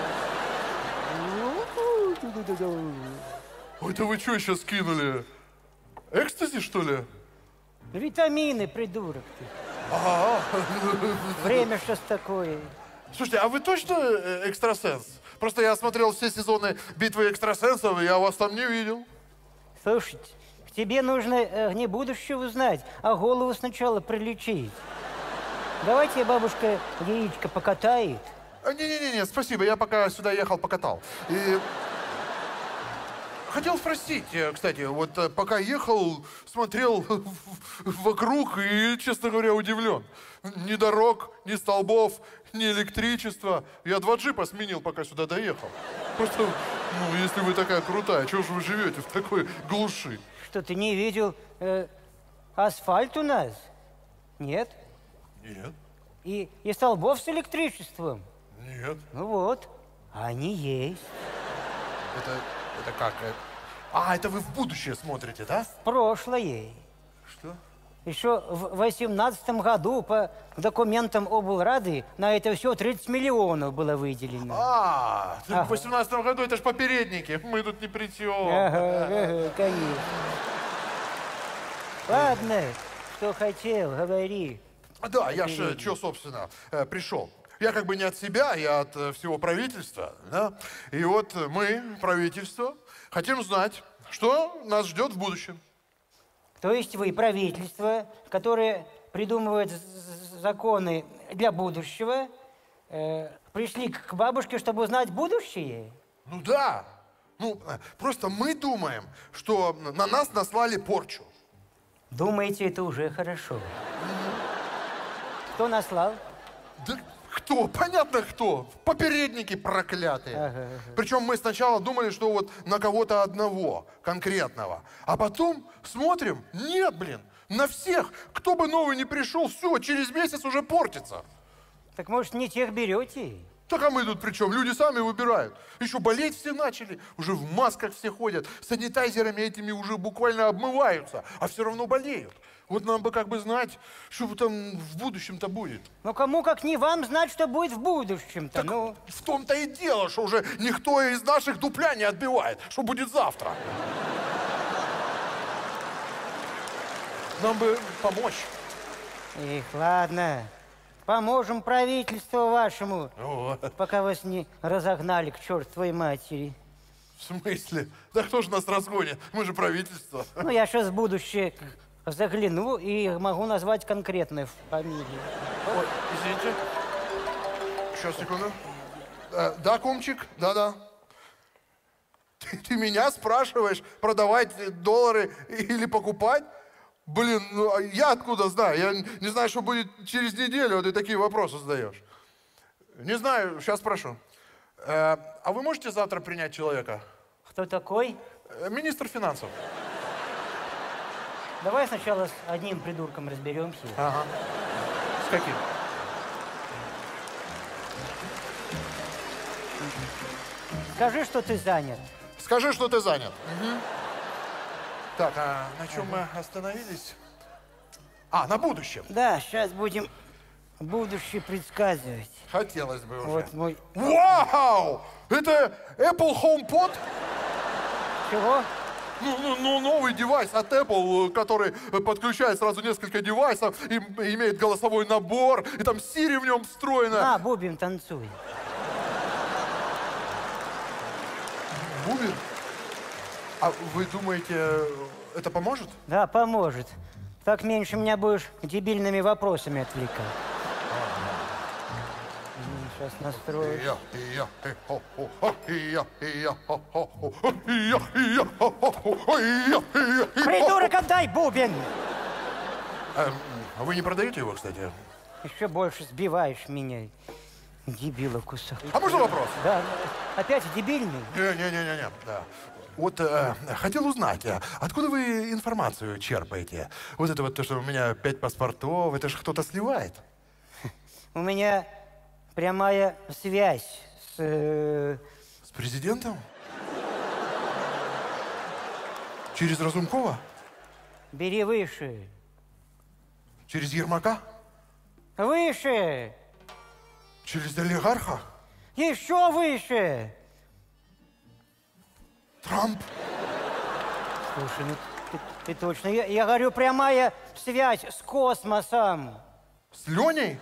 Ой, да вы что еще скинули? Экстази, что ли?
Витамины, придурок ты.
Ага.
Время сейчас такое.
Слушайте, а вы точно э, экстрасенс? Просто я смотрел все сезоны «Битвы экстрасенсов», и я вас там не видел.
Слушайте, к тебе нужно э, не будущее узнать, а голову сначала прилечить. Давайте бабушка яичко покатает.
А, Не-не-не, спасибо, я пока сюда ехал, покатал. И... Хотел спросить, э, кстати, вот э, пока ехал, смотрел вокруг и, честно говоря, удивлен. Ни дорог, ни столбов, ни электричества. Я два джипа сменил, пока сюда доехал. Просто, ну, если вы такая крутая, чего же вы живете в такой глуши?
Что, ты не видел э, асфальт у нас? Нет?
Нет.
И, и столбов с электричеством?
Нет.
Ну вот, они есть.
Это, это как? э? А, это вы в будущее смотрите, да?
В прошлое.
Что?
Еще в восемнадцатом году по документам облрады на это все тридцать миллионов было выделено.
А,
Ага.
в восемнадцатом году это ж попередники. Мы тут ни при чем.
Ага, ага, конечно. Ладно, что хотел, говори.
Да, я же, что, собственно, э, пришел. Я как бы не от себя, я от э, всего правительства, да? И вот мы, правительство, хотим знать, что нас ждет в будущем.
То есть вы, правительство, которое придумывает законы для будущего, э, пришли к бабушке, чтобы узнать будущее?
Ну да. Ну, э, просто мы думаем, что на нас наслали порчу.
Думаете, это уже хорошо. Кто наслал?
Да кто? Понятно кто. Попередники проклятые.
Ага, ага.
Причем мы сначала думали, что вот на кого-то одного конкретного. А потом смотрим, нет, блин, на всех. Кто бы новый не пришел, все, через месяц уже портится.
Так может, не тех берете?
Так а мы тут при чем? Люди сами выбирают. Еще болеть все начали, уже в масках все ходят, санитайзерами этими уже буквально обмываются, а все равно болеют. Вот нам бы как бы знать, что там в будущем-то будет.
Ну кому как не вам знать, что будет в будущем-то?
Так
Ну,
в том-то и дело, что уже никто из наших дупля не отбивает, что будет завтра. Нам бы помочь.
эх, ладно. Поможем правительству вашему,
Вот.
пока вас не разогнали к чертовой матери.
В смысле? Да кто же нас разгонит? Мы же правительство.
Ну, я сейчас в будущее загляну и могу назвать конкретные фамилии.
Ой, извините. Сейчас, секунду. Э, да, кумчик? Да-да. Ты, ты меня спрашиваешь, продавать доллары или покупать? Блин, ну а я откуда знаю? Я не знаю, что будет через неделю, а ты такие вопросы задаешь. Не знаю, сейчас спрошу. Э, а вы можете завтра принять человека?
Кто такой?
Э, министр финансов.
Давай сначала с одним придурком разберемся.
Ага. С каким?
Скажи, что ты занят.
Скажи, что ты занят. Угу. Так, а на чем ага. мы остановились? А, на будущем.
Да, сейчас будем будущее предсказывать.
Хотелось бы уже.
Вот мой...
Вау! Это Apple HomePod?
Чего?
Ну, ну, ну, новый девайс от Apple, который подключает сразу несколько девайсов, и имеет голосовой набор, и там Siri в нем встроена.
На, бубен, танцуй.
Бубен? А вы думаете, это поможет?
Да, поможет. Так меньше меня будешь дебильными вопросами отвлекать. Сейчас настрою. Придурок, отдай бубен!
А вы не продаете его, кстати?
Еще больше сбиваешь меня. Дебила кусок.
А можно вопрос?
Да. Опять дебильный?
Не-не-не-не. Да. Вот э, хотел узнать, а откуда вы информацию черпаете? Вот это вот то, что у меня пять паспортов, это же кто-то сливает.
У меня прямая связь с... Э...
С президентом? Через Разумкова?
Бери выше.
Через Ермака?
Выше.
Через олигарха?
Еще выше.
Трамп?
Слушай, ну ты, ты точно... Я, я говорю, прямая связь с космосом.
С Леней?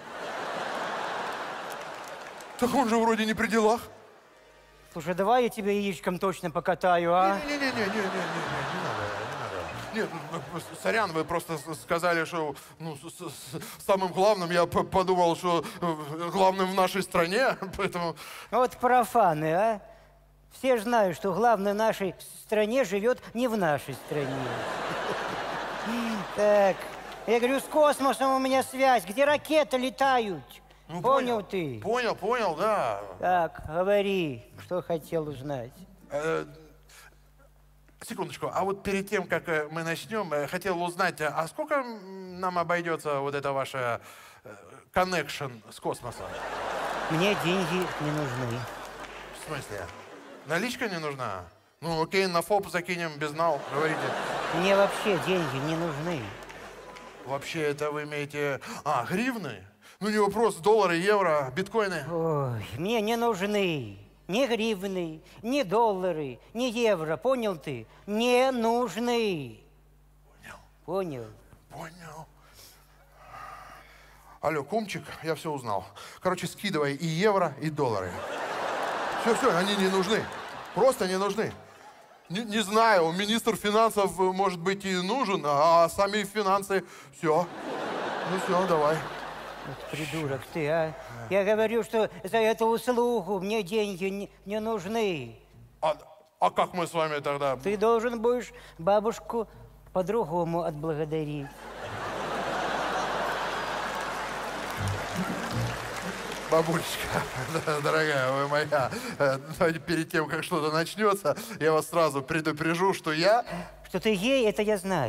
Так он же вроде не при делах.
Слушай, давай я тебя яичком точно покатаю, а?
Не-не-не-не-не-не-не, не надо, не надо. Нет, ну, сорян, вы просто сказали, что ну, с, с, самым главным, я подумал, что главным в нашей стране, поэтому...
Вот профаны, а? Все знают, что главное в нашей стране живет не в нашей стране. Так, я говорю, с космосом у меня связь, где ракеты летают.
Ну,
понял,
понял
ты?
Понял, понял, да.
Так, говори, что хотел узнать.
Э, секундочку, а вот перед тем, как мы начнем, хотел узнать, а сколько нам обойдется вот это ваше коннекшн с космосом?
Мне деньги не нужны.
В смысле? Наличка не нужна? Ну, окей, на ФОП закинем безнал, говорите.
Мне вообще деньги не нужны.
Вообще, это вы имеете... А, гривны? Ну, не вопрос, доллары, евро, биткоины.
Ой, мне не нужны ни гривны, ни доллары, ни евро, понял ты? Не нужны.
Понял.
Понял.
Понял. Алло, кумчик, я все узнал. Короче, скидывай и евро, и доллары. Все, все, они не нужны. Просто не нужны. Не, не знаю, министр финансов, может быть, и нужен, а сами финансы... Все. Ну все, давай.
Вот придурок ты, а. Я говорю, что за эту услугу мне деньги не, не нужны.
А, а как мы с вами тогда...
Ты должен будешь бабушку по-другому отблагодарить.
Бабулечка, дорогая вы моя, перед тем, как что-то начнется, я вас сразу предупрежу, что я...
Что ты гей, это я знаю.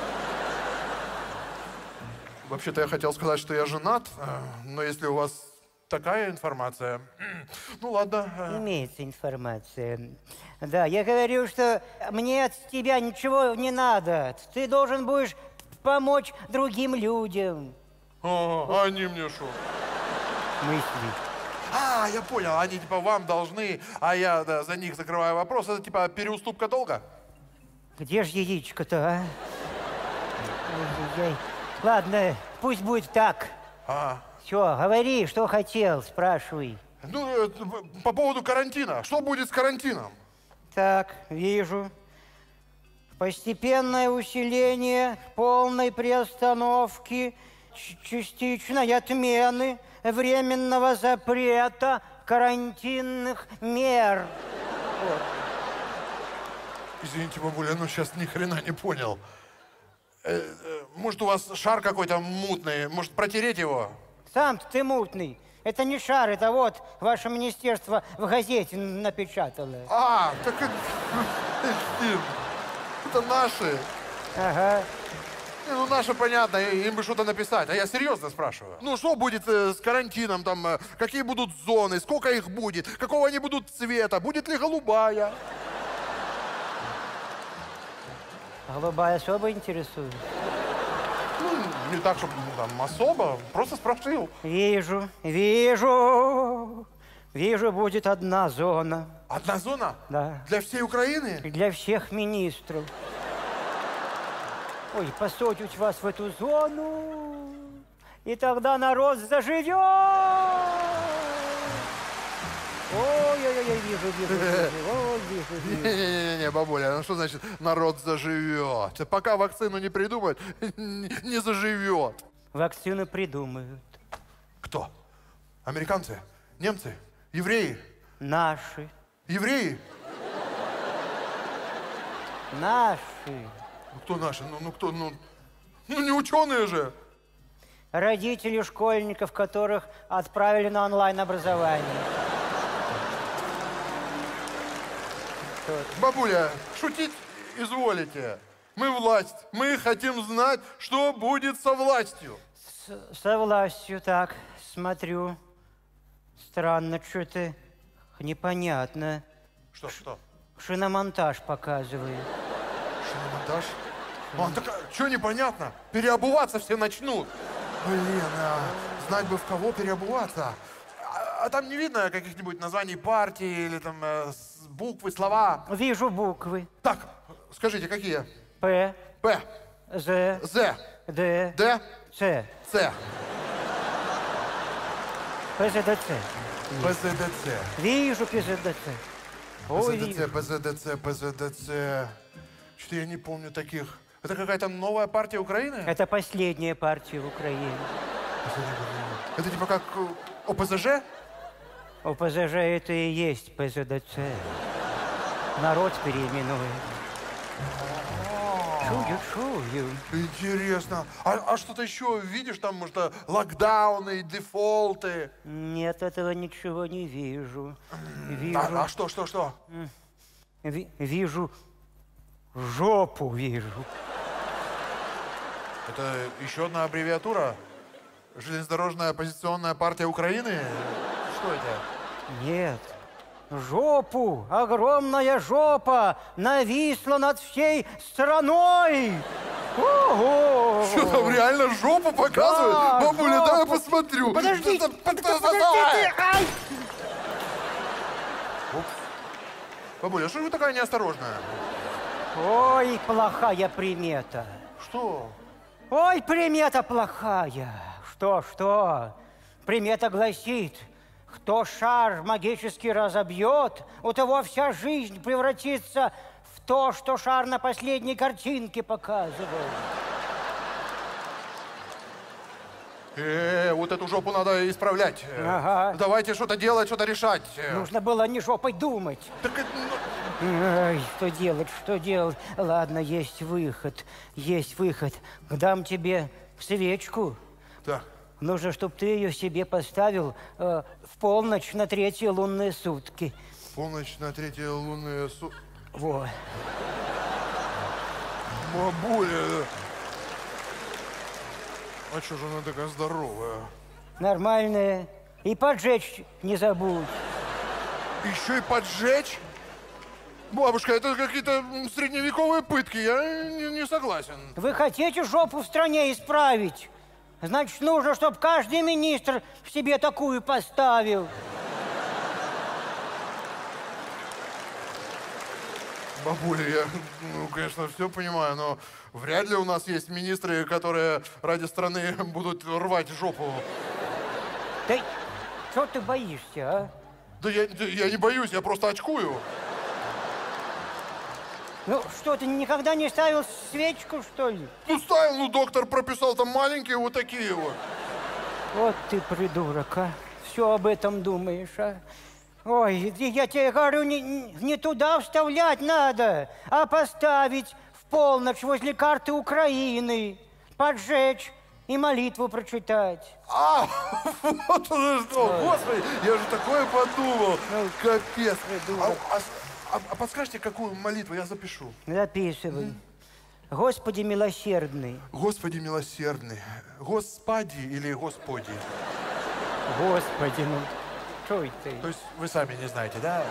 Вообще-то я хотел сказать, что я женат, но если у вас такая информация... Ну, ладно.
Имеется информация. Да, я говорю, что мне от тебя ничего не надо. Ты должен будешь помочь другим людям.
А, а они мне что?
Мысли.
А, я понял, они типа вам должны, а я да, за них закрываю вопрос. Это типа переуступка долга?
Где же яичко-то, а? Ой-ой-ой. Ладно, пусть будет так.
А.
Все, говори, что хотел, спрашивай.
Ну, по поводу карантина. Что будет с карантином?
Так, вижу. Постепенное усиление полной приостановки, частичной отмены временного запрета карантинных мер. Вот.
Извините, бабуля, ну сейчас ни хрена не понял. Э, э, может, у вас шар какой-то мутный? Может, протереть его?
Сам-то ты мутный. Это не шар, это вот ваше министерство в газете напечатало.
А, так это, это наши.
Ага.
Не, ну, наши, понятно, им бы что-то написать. А я серьезно спрашиваю. Ну, что будет э, с карантином, там, э, какие будут зоны, сколько их будет, какого они будут цвета, будет ли голубая?
Голубая особо интересует?
Ну, не так, чтобы ну, там особо, просто спросил.
Вижу, вижу. Вижу, будет одна зона.
Одна зона?
Да.
Для всей Украины?
Для всех министров. Ой, посадить вас в эту зону, и тогда народ заживет. Ой-ой-ой, вижу, вижу, вижу. Ой, вижу, вижу.
Не-не-не, бабуля, ну что значит народ заживет? Пока вакцину не придумают, не заживет.
Вакцину придумают.
Кто? Американцы? Немцы? Евреи?
Наши.
Евреи?
Наши.
Ну кто наши? Ну, ну кто? Ну, ну не ученые же.
Родители школьников, которых отправили на онлайн-образование.
Бабуля, шутить изволите. Мы власть. Мы хотим знать, что будет со властью.
С со властью, так, смотрю. Странно, что-то непонятно.
Что, что?
Шиномонтаж показывает.
Шиномонтаж? А, так, что непонятно? Переобуваться все начнут. Блин, а, знать бы в кого переобуваться. А, а там не видно каких-нибудь названий партии или там э, буквы, слова?
Вижу буквы.
Так, скажите, какие?
П.
П.
З.
З.
Д.
Д.
Ц.
Ц.
ПЗДЦ.
ПЗДЦ.
Вижу ПЗДЦ. Ой,
ПЗДЦ,
вижу.
ПЗДЦ, ПЗДЦ. Что-то я не помню таких. Это какая-то новая партия Украины?
Это последняя партия в Украине.
Это типа как ОПЗЖ?
ОПЗЖ это и есть ПЗДЦ. Народ переименует. Чую, чую.
Интересно. А, а что-то еще видишь там, может, а, локдауны, дефолты?
Нет, этого ничего не вижу. Вижу.
А, а что, что, что?
Ви- вижу. Жопу вижу.
Это еще одна аббревиатура? Железнодорожная оппозиционная партия Украины? Что это?
Нет. Жопу, огромная жопа, нависла над всей страной. Ого!
Что там, реально жопу показывают?
Да,
Бабуля,
жопу.
дай я посмотрю.
Подожди,
Что-то-
подождите, ай!
Упс. Бабуля, а что же вы такая неосторожная?
Ой, плохая примета.
Что?
Ой, примета плохая. Что, что? Примета гласит, кто шар магически разобьет, у того вся жизнь превратится в то, что шар на последней картинке показывал.
Э, вот эту жопу надо исправлять. Э,
Ага.
Давайте что-то делать, что-то решать. Э,
Нужно было не жопой думать.
Так, это, ну,
Ай, что делать, что делать? Ладно, есть выход, есть выход. Дам тебе свечку.
да.
Нужно, чтобы ты ее себе поставил э, в полночь на третьи лунные сутки.
Полночь на третье лунные су...
Вот.
Бабуля. А что же она такая здоровая?
Нормальная. И поджечь не забудь.
Еще и поджечь? Бабушка, это какие-то м, средневековые пытки. Я не, не согласен.
Вы хотите жопу в стране исправить? Значит, нужно, чтобы каждый министр в себе такую поставил.
Бабуля, я, ну, конечно, все понимаю, но вряд ли у нас есть министры, которые ради страны будут рвать жопу.
Да что ты боишься, а?
Да я, да я не боюсь, я просто очкую.
Ну, что, ты никогда не ставил свечку, что ли?
Ну, ставил, ну, доктор прописал там маленькие вот такие вот.
Вот ты придурок, а. Все об этом думаешь, а. Ой, я тебе говорю, не, не туда вставлять надо, а поставить в полночь возле карты Украины, поджечь и молитву прочитать.
А, вот оно что, господи, я же такое подумал. Капец. А, а, а- а подскажете, какую молитву я запишу?
Записывай. Господи милосердный.
Господи милосердный. Господи или Господи?
Господи, ну, что это?
То есть вы сами не знаете, да?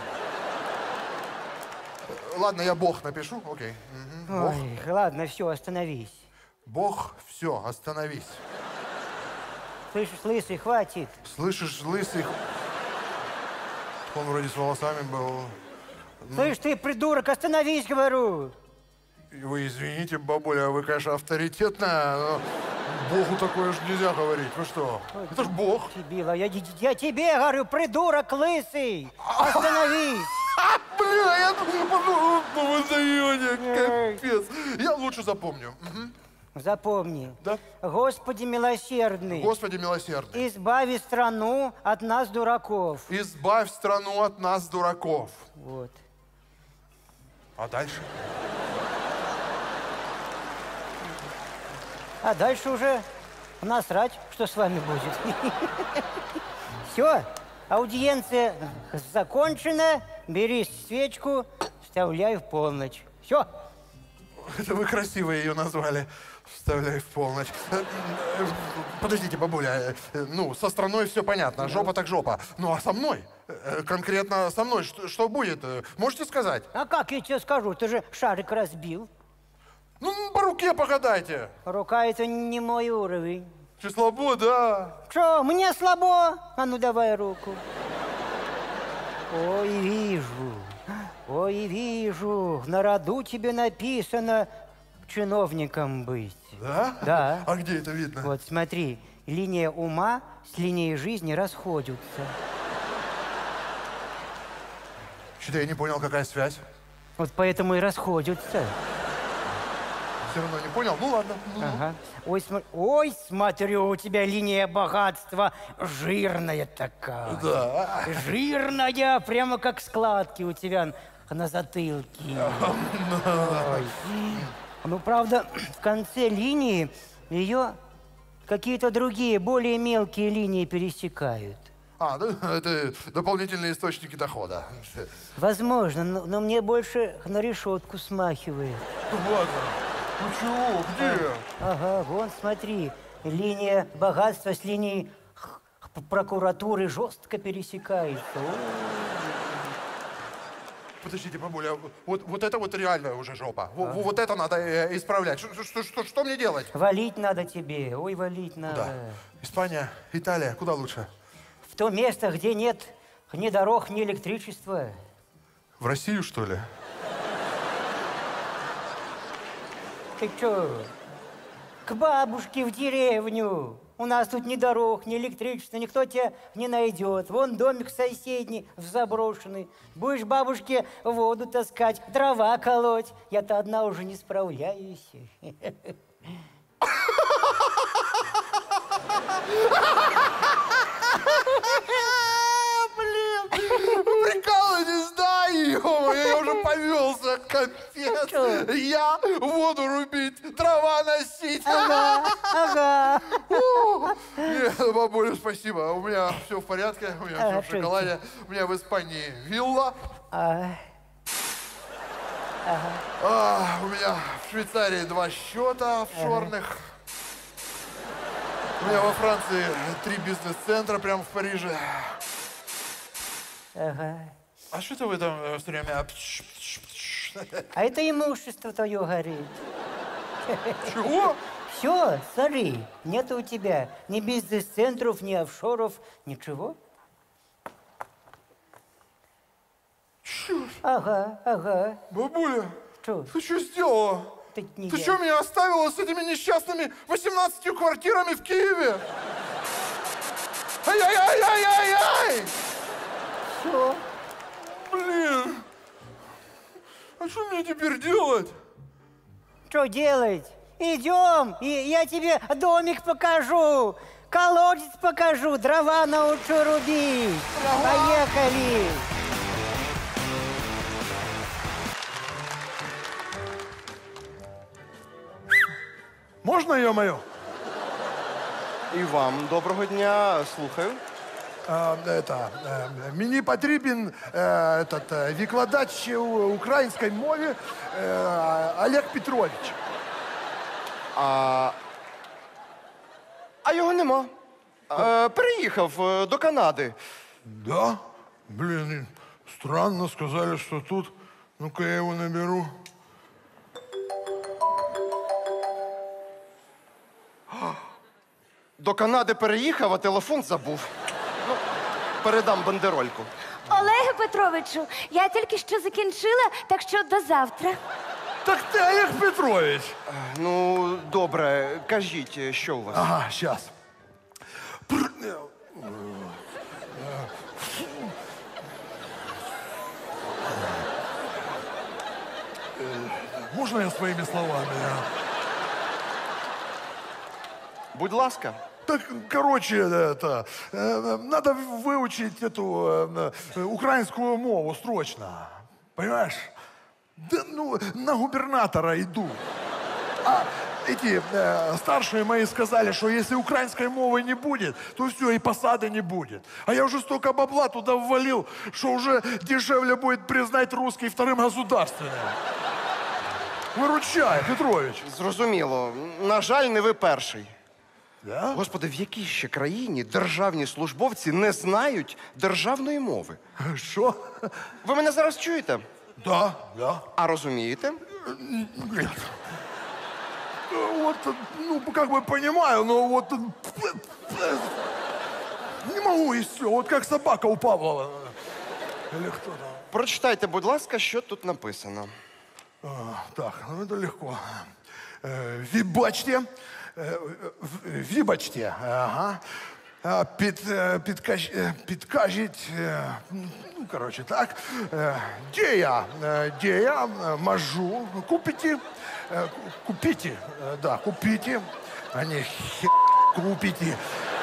Ладно, я Бог напишу, окей. Мгм. Бог.
Ой, ладно, все, остановись.
Бог, все, остановись.
Слышишь, лысый, хватит.
Слышишь, лысый? Он вроде с волосами был.
Слышь, ты, придурок, остановись, говорю.
Вы извините, бабуля, вы, конечно, авторитетная, но Богу такое же нельзя говорить. Вы что? Это ж Бог.
Дебила, я, я тебе говорю, придурок лысый. Остановись.
Блин, а я думал, ну вы даете, капец. Я лучше запомню.
Запомни.
Да?
Господи милосердный.
Господи милосердный.
Избави страну от нас, дураков.
Избавь страну от нас, дураков.
Вот.
А дальше?
А дальше уже насрать, что с вами будет. Все, аудиенция закончена. Бери свечку, вставляй в полночь. Все.
Это вы красиво ее назвали. Вставляй в полночь. Подождите, бабуля, ну, со страной все понятно, жопа так жопа. Ну, а со мной? Конкретно со мной что, что будет? Можете сказать?
А как я тебе скажу? Ты же шарик разбил.
Ну, по руке погадайте.
Рука — это не мой уровень.
Че, слабо, да?
Что, мне слабо? А ну, давай руку. Ой, вижу, ой, вижу, на роду тебе написано чиновником быть.
Да?
Да.
А где это видно?
Вот, смотри, линия ума с линией жизни расходятся.
Что-то я не понял, какая связь.
Вот поэтому и расходятся.
Все равно не понял? Ну ладно.
Ага. Ой, см... Ой, смотрю, у тебя линия богатства жирная такая.
Да.
Жирная, прямо как складки у тебя на затылке. Ой. Ну, правда, в конце линии ее какие-то другие, более мелкие линии пересекают.
А, ну, это дополнительные источники дохода.
Возможно, но, но мне больше на решетку смахивает.
Ладно. Ну чего? Где?
Ага, вон, смотри. Линия богатства с линией прокуратуры жестко пересекается.
Подождите, бабуля, вот, вот это вот реально уже жопа. А. Вот, вот это надо э, исправлять. Что, что, что, что мне делать?
Валить надо тебе. Ой, валить надо.
Куда? Испания, Италия, куда лучше?
В то место, где нет ни дорог, ни электричества.
В Россию, что ли?
Ты чё? К бабушке в деревню. У нас тут ни дорог, ни электричества, никто тебя не найдет. Вон домик соседний, заброшенный. Будешь бабушке воду таскать, дрова колоть. Я-то одна уже не справляюсь.
Прикалывайтесь, да, ё-моё, я уже повелся, капец.
Чё?
Я воду рубить, дрова носить.
Ага, ага.
Нет, бабуля, спасибо. У меня все в порядке, у меня
А,
все в шоколаде. У меня в Испании вилла.
А,
А, у меня в Швейцарии два счета офшорных. У меня во Франции три бизнес-центра прямо в Париже.
ага.
А что это вы там э, все время...
А это имущество твое горит.
Чего?
Все, смотри, нет у тебя ни бизнес-центров, ни офшоров, ничего.
Чушь.
Ага, ага.
Бабуля,
Что?
ты что сделала?
Ты не
Ты
я.
что, меня оставила с этими несчастными восемнадцатью квартирами в Киеве? Ай-яй-яй-яй-яй-яй!
Все.
Блин, а что мне теперь делать?
Что делать? Идем, и я тебе домик покажу, колодец покажу, дрова научу рубить. Поехали!
Можно, ё-моё?
І вам доброго дня, слухаю.
А, это, э, мені потрібен э, этот, э, викладач у- української мови э, Олег Петрович.
А, а його нема. Е, переїхав е, до Канади.
Да? Блин, странно, сказали, что тут. Ну-ка я его наберу.
До Канади переїхав, а телефон забув. Ну, передам бандерольку.
Олеге Петровичу, я тільки що закінчила, так що до завтра.
Так ти Олег Петрович.
Ну, добре, кажіть, що у вас?
Ага, щас. Можно я своими словами?
Будь ласка.
Так, короче, это, э, надо выучить эту э, украинскую мову срочно. Понимаешь? Да, ну, на губернатора иду. А эти э, старшие мои сказали, что если украинской мовы не будет, то все, и посады не будет. А я уже столько бабла туда ввалил, что уже дешевле будет признать русский вторым государственным. Виручай, Петрович.
Зрозуміло. На жаль, не ви перший.
Да?
Господи, в якій ще країні державні службовці не знають державної мови?
Що?
Ви мене зараз чуєте?
Да, да.
А розумієте?
Нет. Вот, ну, как бы понимаю, но вот не могу и все. Вот как собака у Павлова. Или кто там.
Прочитайте, будь ласка, що тут написано.
А, так, ну это легко. Э, Вибачте. Э, Вибачте. Ага. А, Під, е, підкаж, е, підкажіть, е, ну, короче, так. Е, Де я? Е, Де я е, можу купити? Е, ку- Купите, е, да, купите, а не хе... купите.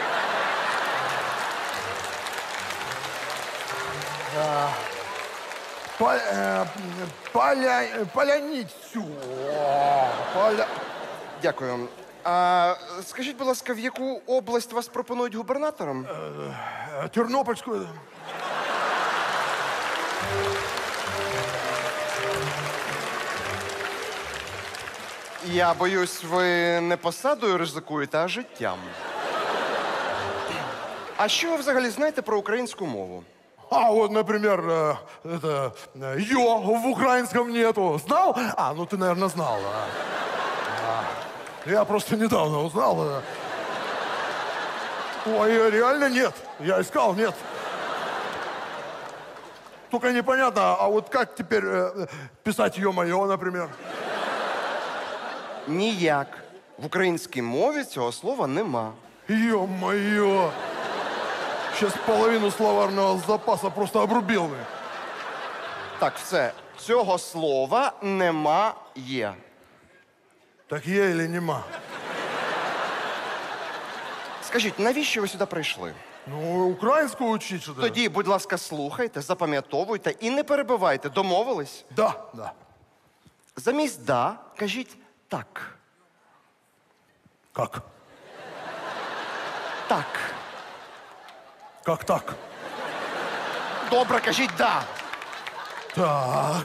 А, па- е, Поля... Поляницю. О, Поля...
Дякую. А скажіть, будь ласка, в яку область вас пропонують губернатором?
Е, Тернопільську.
Я боюсь, ви не посадою ризикуєте, а життям. А що ви взагалі знаєте про українську мову?
А вот, например, э, это э, «ё» в украинском нету. Знал? А, ну ты, наверное, знал. а. А, Я просто недавно узнал. э. Ой, реально нет. Я искал, нет. Только непонятно, а вот как теперь э, писать «ё-моё», например?
Ніяк. В українській мові цього слова нема.
Ё-моё. Сейчас половину словарного запаса просто обрубил бы.
Так, все. Цього слова немає.
Так є или нема?
Скажіть, навіщо ви сюди прийшли?
Ну, українську учить сюди.
Тоді, будь ласка, слухайте, запам'ятовуйте і не перебивайте. Домовились?
Да, да.
Замість «да» кажіть «так».
Как?
Так.
Как так?
Добре, кажіть «да».
Так.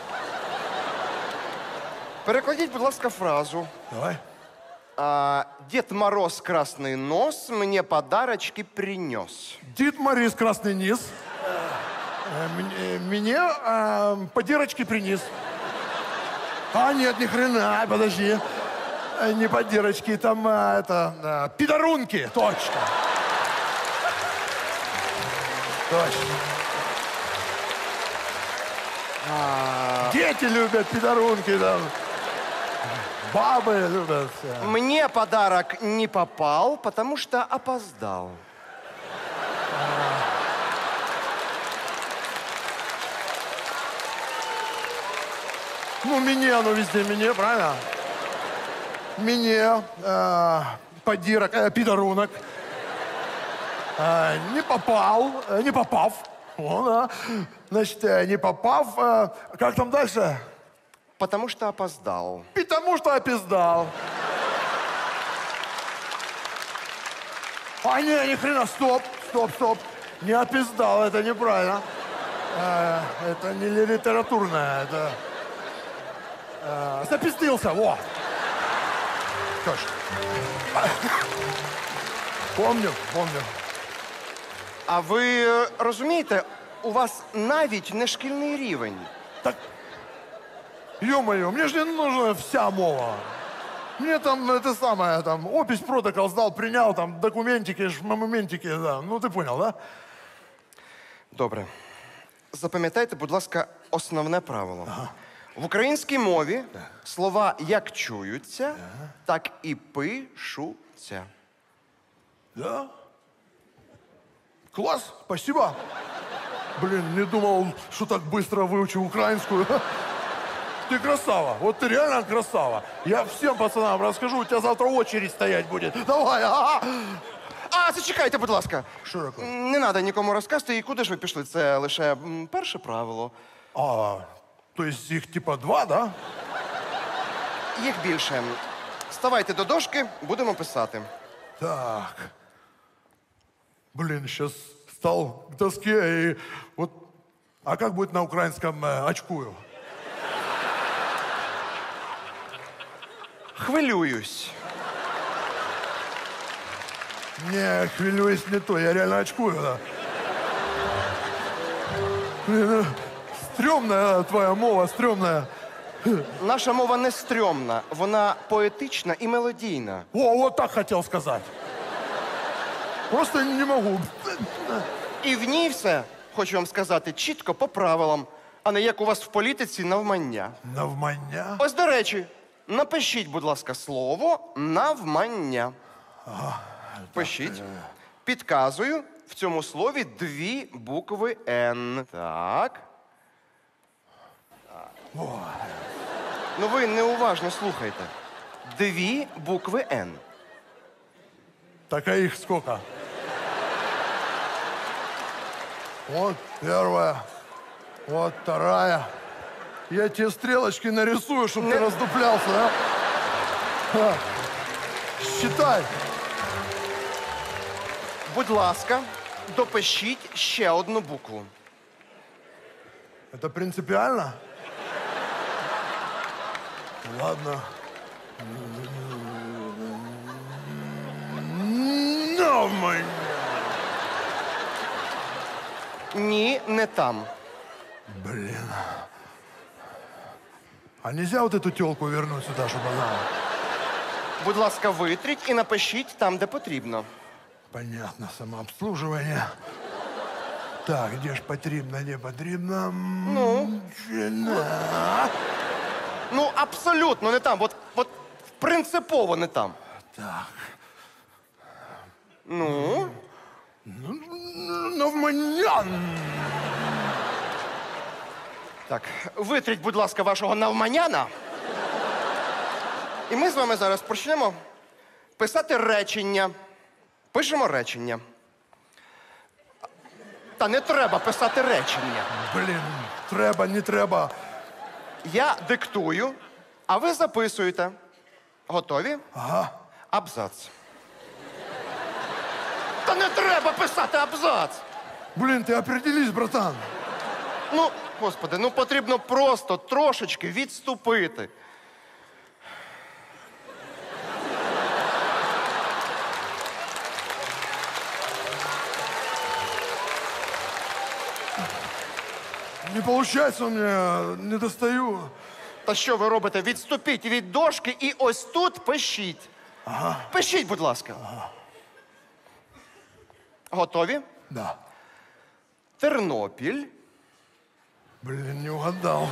Перекладіть, будь ласка, фразу.
Давай.
А, Дед Мороз красный нос мне подарочки принес.
Дед Мороз красный низ. Э, мне- Мне э, подирочки принес. А, нет, ни хрена, подожди. Э, Не подирочки, там э, это, э, пидорунки, точно. Точно. Дети любят пидорунки, там. Бабы любят. э.
Мне подарок не попал, потому что опоздал.
Ну, мне, оно везде мне, правильно? Мне, э, подирок, э, пидорунок. Э, не попал, э, не попав. О, да. Значит, э, не попав. э, как там дальше?
Потому что опоздал.
Потому что опиздал. А не, ни хрена, стоп, стоп, стоп. Не опиздал, это неправильно. Э, это не литературное, это... э, запиздился, во. Точно. Помню, помню.
А ви е, розумієте, у вас навіть не шкільний рівень.
Так, ё-моё, мне же не нужна вся мова. Мне там это самое, там, опись протокол сдал, принял, там, документики, моментики, да. Ну, ты понял, да?
Добре. запам'ятайте, будь ласка, основне правило. Ага. В українській мові так. слова як чуються, ага. так і пишуться.
Да? Класс, спасибо. Блин, не думал, что так быстро выучу украинскую. Ты красава, вот ты реально красава. Я всем пацанам расскажу, у тебя завтра очередь стоять будет. Давай, ага.
А, зачекайте, будь ласка.
Що таке?
Не треба нікому розказати, і куди ж ви пішли? Це лише м, перше правило.
А, то есть их типа два, да?
Їх більше. Вставайте до дошки, будемо писати.
Так. Блин, сейчас встал к доске и вот... А как будет на украинском э, очкую?
Хвилююсь.
Не, хвилююсь не то, я реально очкую, да. Блин, стрёмная твоя мова, стрёмная.
Наша мова не стрьомна, вона поетична і мелодійна.
О, вот так хотел сказать. Просто не могу.
І в ній все, хочу вам сказати, чітко по правилам, а не як у вас в політиці навмання.
Навмання?
Ось, до речі, напишіть, будь ласка, слово «навмання».
Ага.
Пишіть. Підказую, в цьому слові дві букви «Н». Так.
О.
Ну ви неуважно слухайте. Дві букви «Н».
Так а их сколько? Вот первая, вот вторая. Я тебе стрелочки нарисую, чтобы ты раздуплялся, а? А. Считай.
Будь ласка, допишіть ще одну букву.
Это принципиально? Ладно. Навмання.
Ні, не там.
Блин. А нельзя вот эту тёлку вернуть сюда, чтобы она...
Будь ласка, витріть і напишіть там, де потрібно.
Понятно, самообслуживание. Так, где ж потрібно, не потрібно?
Ну?
Чина.
Ну, абсолютно не там. От, от принципово не там.
Так.
Ну?
Навманян.
Так, витріть, будь ласка, вашого навманяна. І ми з вами зараз почнемо писати речення. Пишемо речення. Та не треба писати речення.
Блін, треба, не треба.
Я диктую, а ви записуєте. Готові?
Ага.
Абзац. Та не треба писати абзац!
Блін, ти определись, братан.
Ну, господи, ну потрібно просто трошечки відступити.
Не получается у меня, не достаю.
Та що ви робите? Відступіть від дошки і ось тут пишіть.
Ага.
Пишіть, будь ласка.
Ага.
Готові?
Да.
Тернопіль.
Блин, не угадал.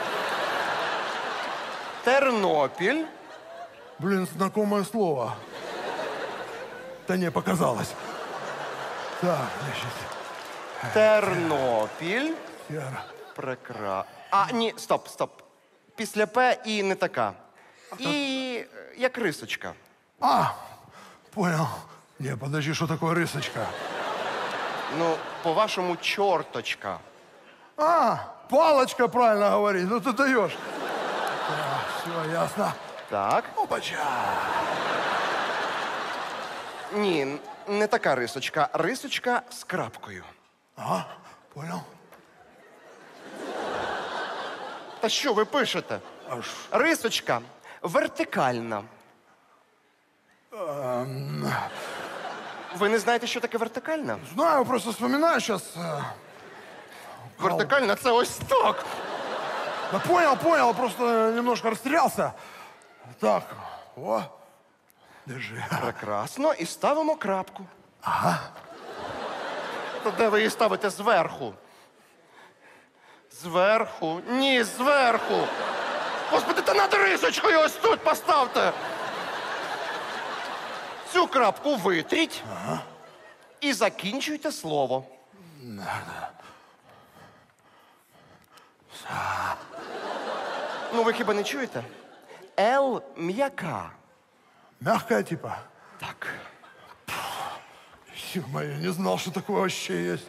Тернопіль.
Блин, знакомое слово. Да не, показалось. Так, значит.
Тернопіль.
Сера.
Прекра... А, ні, стоп, стоп. Після П і не така. І як рисочка.
А, понял. Не, подожди, что такое рысочка?
Ну, по-вашому, чорточка.
А, палочка, правильно говорить. Ну ты даешь. Да, все, ясно.
Так.
Опача.
Ні, не така рисочка. Рисочка з крапкою.
Ага, понял.
Та що ви пишете?
Аж.
Рисочка вертикальна.
Эм...
Ви не знаєте, що таке вертикальна?
Знаю, просто вспоминаю сейчас. Э...
Вертикальна це ось так.
Да понял, понял, просто немножко растерялся. Так, о, держи.
Прекрасно, і ставимо крапку.
Ага.
То де ви її ставите зверху? Зверху. Ні, зверху. Господи, та над рисочкою ось тут поставте. Цю крапку витріть ага. і закінчуйте слово. Ну, ви хіба не чуєте? Л м'яка.
Мягкая типа?
Так.
Ё-моё, не знал, что такое вообще есть.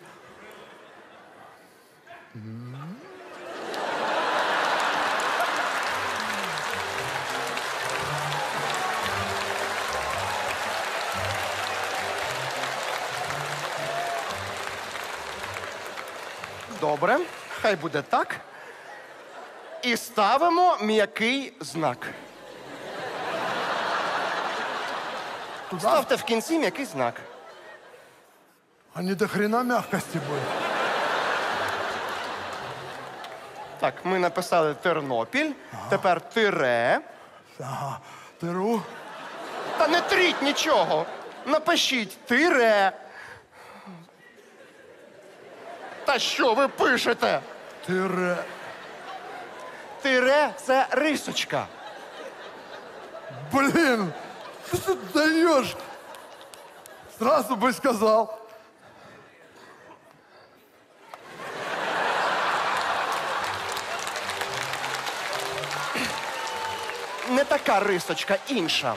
Добре, хай буде так. І ставимо м'який знак.
Туда?
Ставте в кінці м'який знак.
А не до хрена мягкости будет.
Так, ми написали Тернопіль, ага. тепер тире.
Ага, тиру.
Та не тріть нічого. Напишіть тире. Та що ви пишете?
Тире.
Тире – це рисочка.
Блин, ты что даешь? Сразу бы сказал.
Не така рисочка, інша.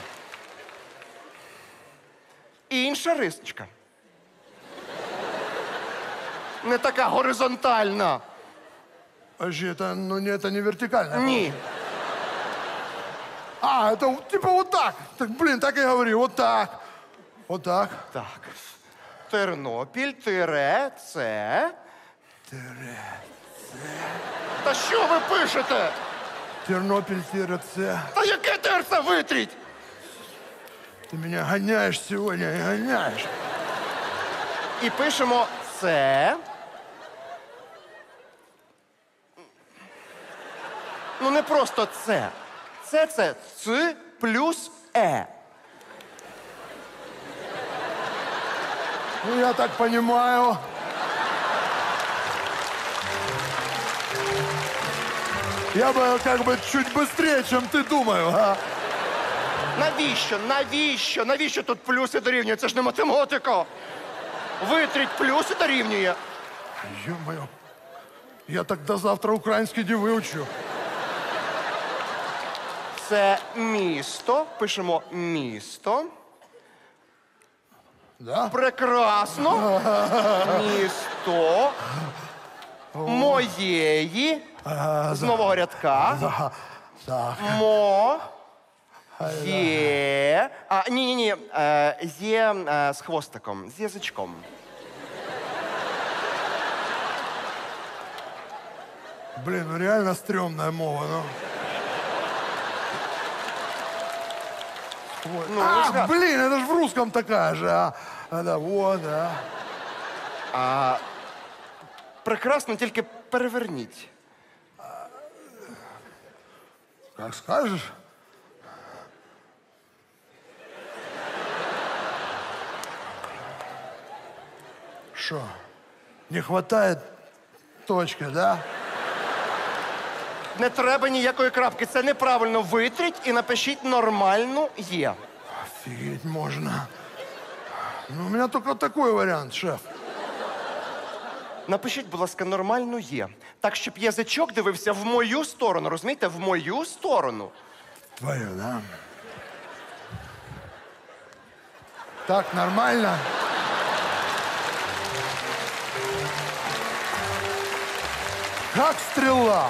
Інша рисочка. Не така горизонтальна.
Подожди, это, ну, не, это не вертикально.
Ні.
А, это типа вот так. Так, блин, так и говори, вот так. Вот так.
Так. Тернопіль, тире, це.
Тире, це.
Та що ви пишете?
Тернопіль, тире, це.
Та яке терце витріть?
Ты меня гоняешь сегодня, и гоняешь.
І пишемо це. Ну не просто це. Це це ц плюс е.
Ну, я так понимаю. Я бы как бы чуть быстрее, чем ты думаю, а?
Навіщо? Навіщо? Навіщо тут плюси дорівнює? Це ж не математика. Витріть плюси дорівнює.
Ё-моё. Я так до завтра український не вивчу.
Це місто. Пишемо місто.
Да?
Прекрасно. Місто моєї. З нового рядка.
Так.
Мо. Є. А, ні-ні-ні. Е, є е, з хвостиком, з язичком.
Блин, ну реально стрёмная мова, ну. Вот.
Ну,
а,
ска-
блин, это же в русском такая же, а. А, да, вот, да.
А, прекрасно, тільки переверніть.
Как скажешь. Что, не хватает точки, да?
Не треба ніякої крапки. Це неправильно. Витріть і напишіть нормальну є.
Офигеть можно. Ну, у меня только такой вариант, шеф.
Напишіть, будь ласка, нормальну є. Так, щоб язичок дивився в мою сторону, розумієте? В мою сторону.
Твою, да? Так, нормально? Как стрела.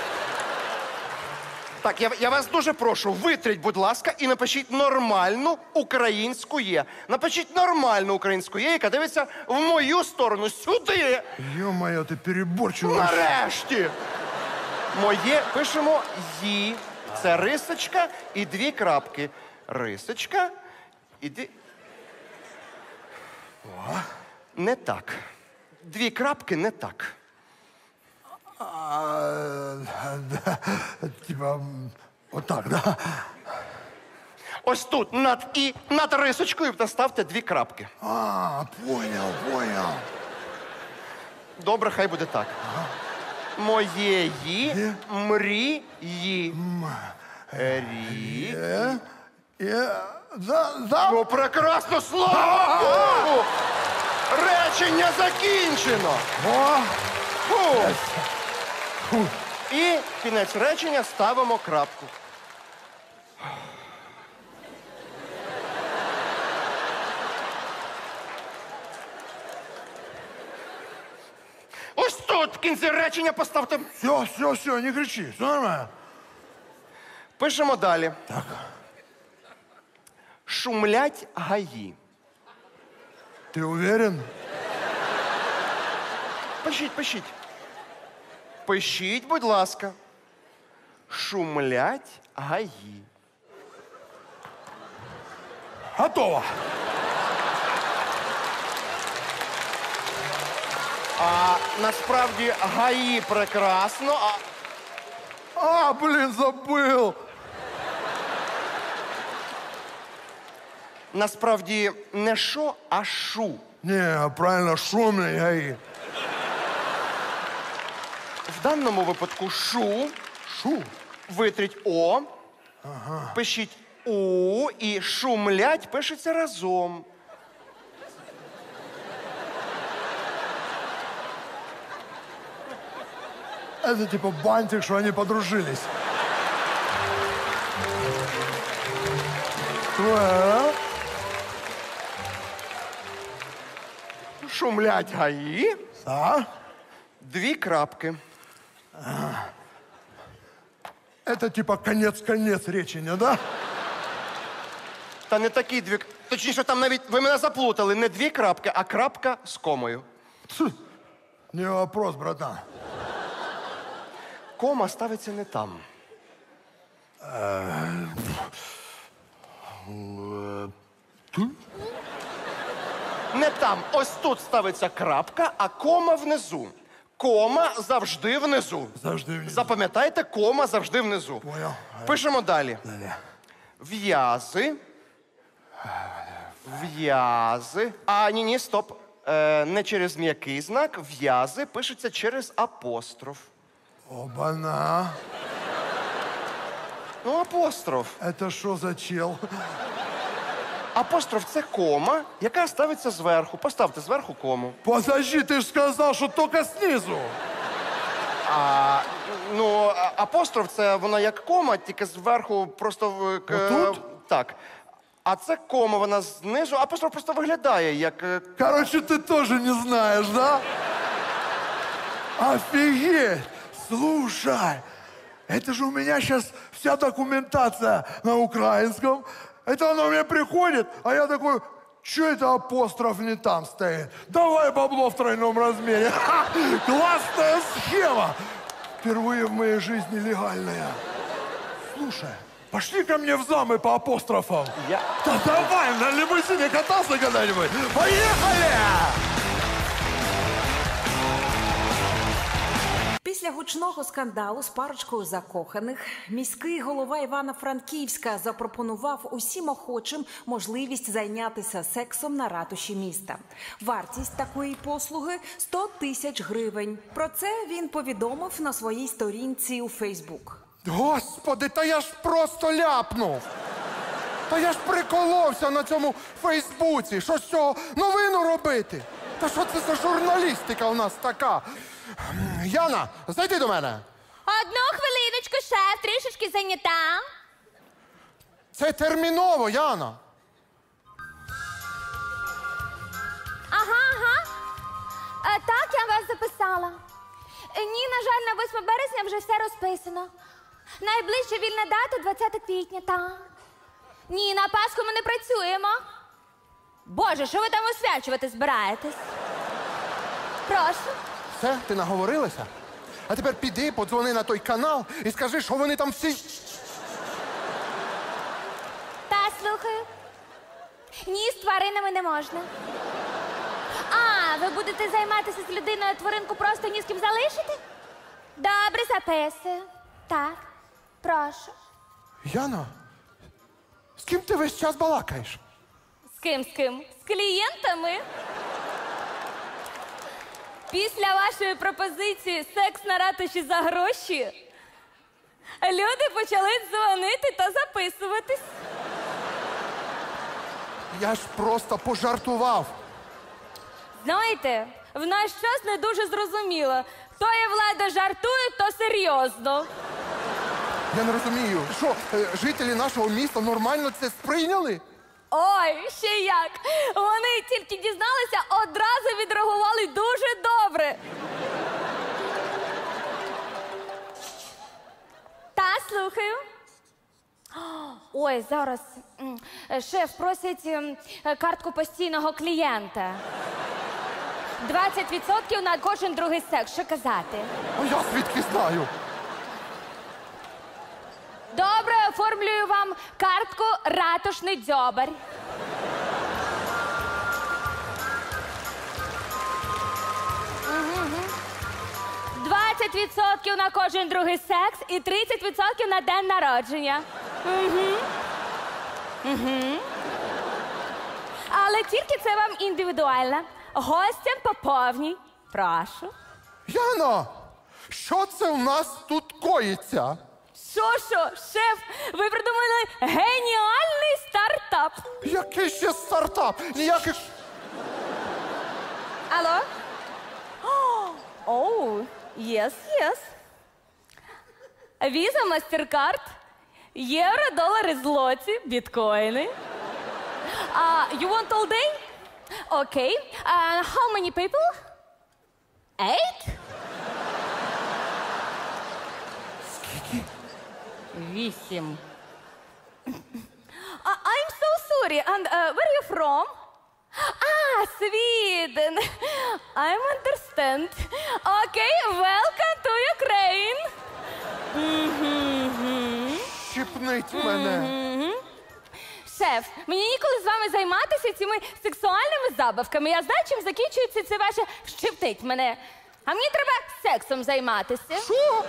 Так, я, я вас дуже прошу, витріть, будь ласка, і напишіть нормальну українську є. Напишіть нормальну українську є, яка дивиться в мою сторону, сюди.
Ё-моё, ты переборчиваешь.
Нарешті. Моє пишемо «ї». Це рисочка і дві крапки. Рисочка і дві... О. Не так. Дві крапки не так.
А, да, типа, вот так, да?
Ось тут, над «і», над рисочкою поставте дві крапки.
А, понял, понял.
Добре, хай буде так.
Ага.
моєї мрії. Рі.
Е, е, за, за...
Ну, прекрасно, слава Богу! Речення закінчено.
О!
Фу. Фу. І кінець речення ставимо крапку. Ось тут в кінці речення поставте.
Все, все, все, не кричи, все нормально.
Пишемо далі. Так. Шумлять гаї.
Ти уверен?
Пишіть, пишіть. Пишіть, будь ласка. Шумлять гаї.
Готово.
А насправді гаї прекрасно, а...
А, блін, забив.
Насправді не шо, а шу.
Не, правильно, шумний гаї.
В даному випадку шу.
Шу?
Витріть О.
Ага.
Пишіть У і шумлять пишеться разом.
Это типа бантик, что они подружились. Well.
Шумлять гаї.
Да.
Дві крапки.
А. Это типа конец-конец речення, да?
Та не такі дві... Точніше, там навіть... Ви мене заплутали. Не дві крапки, а крапка з комою.
Тьфу. Не вопрос, братан.
Кома ставиться не там. Не там. Ось тут ставиться крапка, а кома внизу. Кома завжди внизу.
Завжди внизу.
Запам'ятайте, кома завжди внизу.
Понял.
Пишемо далі.
Далі.
В'язи. В'язи. А, ні, ні, стоп. Е, не через м'який знак. В'язи пишеться через апостроф.
Оба-на.
Ну, апостроф.
Это що за чел?
Апостроф – це кома, яка ставиться зверху. Поставте зверху кому.
Подожди, ти ж сказав, що тільки знизу.
А, ну, а- апостроф – це вона як кома, тільки зверху просто... в- к-
Отут?
Так. А це кома, вона знизу. Апостроф просто виглядає як... е,
Короче, ты тоже не знаешь, да? Офигеть! Слушай, это же у меня сейчас вся документация на украинском. Это оно мне приходит, а я такой, что это апостроф не там стоит? Давай бабло в тройном размере. Ха! Классная схема! Впервые в моей жизни легальная. Слушай, пошли ко мне в замы по апострофам.
Я...
Да давай, на лимузине катался когда-нибудь. Поехали!
Після гучного скандалу з парочкою закоханих міський голова Івано-Франківська запропонував усім охочим можливість зайнятися сексом на ратуші міста. Вартість такої послуги – сто тисяч гривень. Про це він повідомив на своїй сторінці у Фейсбук.
Господи, та я ж просто ляпнув. Та я ж приколовся на цьому Фейсбуці. Що з цього новину робити? Та що це за журналістика у нас така? Яна, зайди до мене.
Одну хвилиночку, шеф, трішечки зайнята.
Це терміново, Яна.
Ага, ага. Е, так, я вас записала. Е, Ні, на жаль, на восьме березня вже все розписано. Найближча вільна дата двадцяте квітня, так. Ні, на Пасху ми не працюємо. Боже, що ви там освячувати збираєтесь? Прошу.
Все, ти наговорилася? А тепер піди, подзвони на той канал і скажи, що вони там всі...
Та, слухаю. Ні, з тваринами не можна. А, ви будете займатися з людиною, тваринку просто ні з ким залишити? Добре, записую. Так, прошу.
Яна, з ким ти весь час балакаєш?
З ким, з ким? З клієнтами? Після вашої пропозиції секс на ратуші за гроші люди почали дзвонити та записуватись.
Я ж просто пожартував.
Знаєте, в наш час не дуже зрозуміло. То є влада жартує, то серйозно.
Я не розумію, що е, жителі нашого міста нормально це сприйняли?
Ой, ще як. Вони тільки дізналися, одразу відреагували дуже добре. Та, слухаю. Ой, зараз. м, Шеф просить м, картку постійного клієнта. двадцять відсотків на кожен другий секс. Що казати?
А я звідки знаю?
Добре, оформлюю вам картку ратушний дзьобар. двадцять відсотків на кожен другий секс і тридцять відсотків на день народження. Угу. Угу. Але тільки це вам індивідуально. Гостям по повній. Прошу.
Яна, що це у нас тут коїться?
Що, що, шеф, ви придумали геніальний стартап.
Який ще стартап? Ніяких...
Алло? Оу, єс, єс. Віза, MasterCard, євро, долари, злоті, біткоїни. Uh, you want all day? Okay. Uh, how many people? Eight?
Скільки?
Вісім. Uh, I'm so sorry. And uh, where are you from? Ah, Sweden. I understand. Okay, welcome to Ukraine. Mm-hmm.
Щипніть мене.
Mm-hmm. Шеф, мені ніколи з вами займатися цими сексуальними забавками. Я знаю, чим закінчується це ваше «щипніть мене». А мені треба сексом займатися.
Що?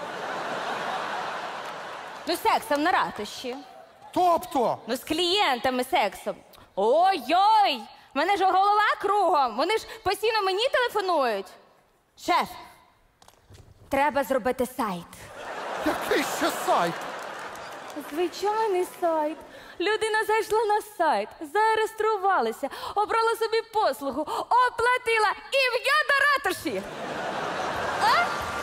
Ну, сексом на ратуші.
Тобто?
Ну, з клієнтами сексом. Ой-ой! В мене ж голова кругом. Вони ж постійно мені телефонують. Шеф, треба зробити сайт.
Який ще сайт?
Звичайний сайт. Людина зайшла на сайт, зареєструвалася, обрала собі послугу, оплатила і в'я до ратуші. А?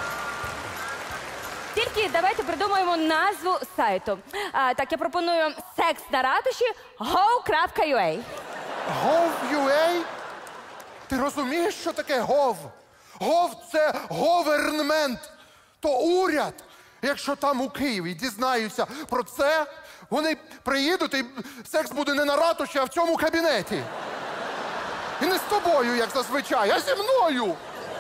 Тільки давайте придумаємо назву сайту. А, так, я пропоную секс на ратуші gov.ua.
Gov.ua? Ти розумієш, що таке гов? Гов – це говернмент, то уряд. Якщо там у Києві дізнаються про це, вони приїдуть і секс буде не на ратуші, а в цьому кабінеті. І не з тобою, як зазвичай, а зі мною.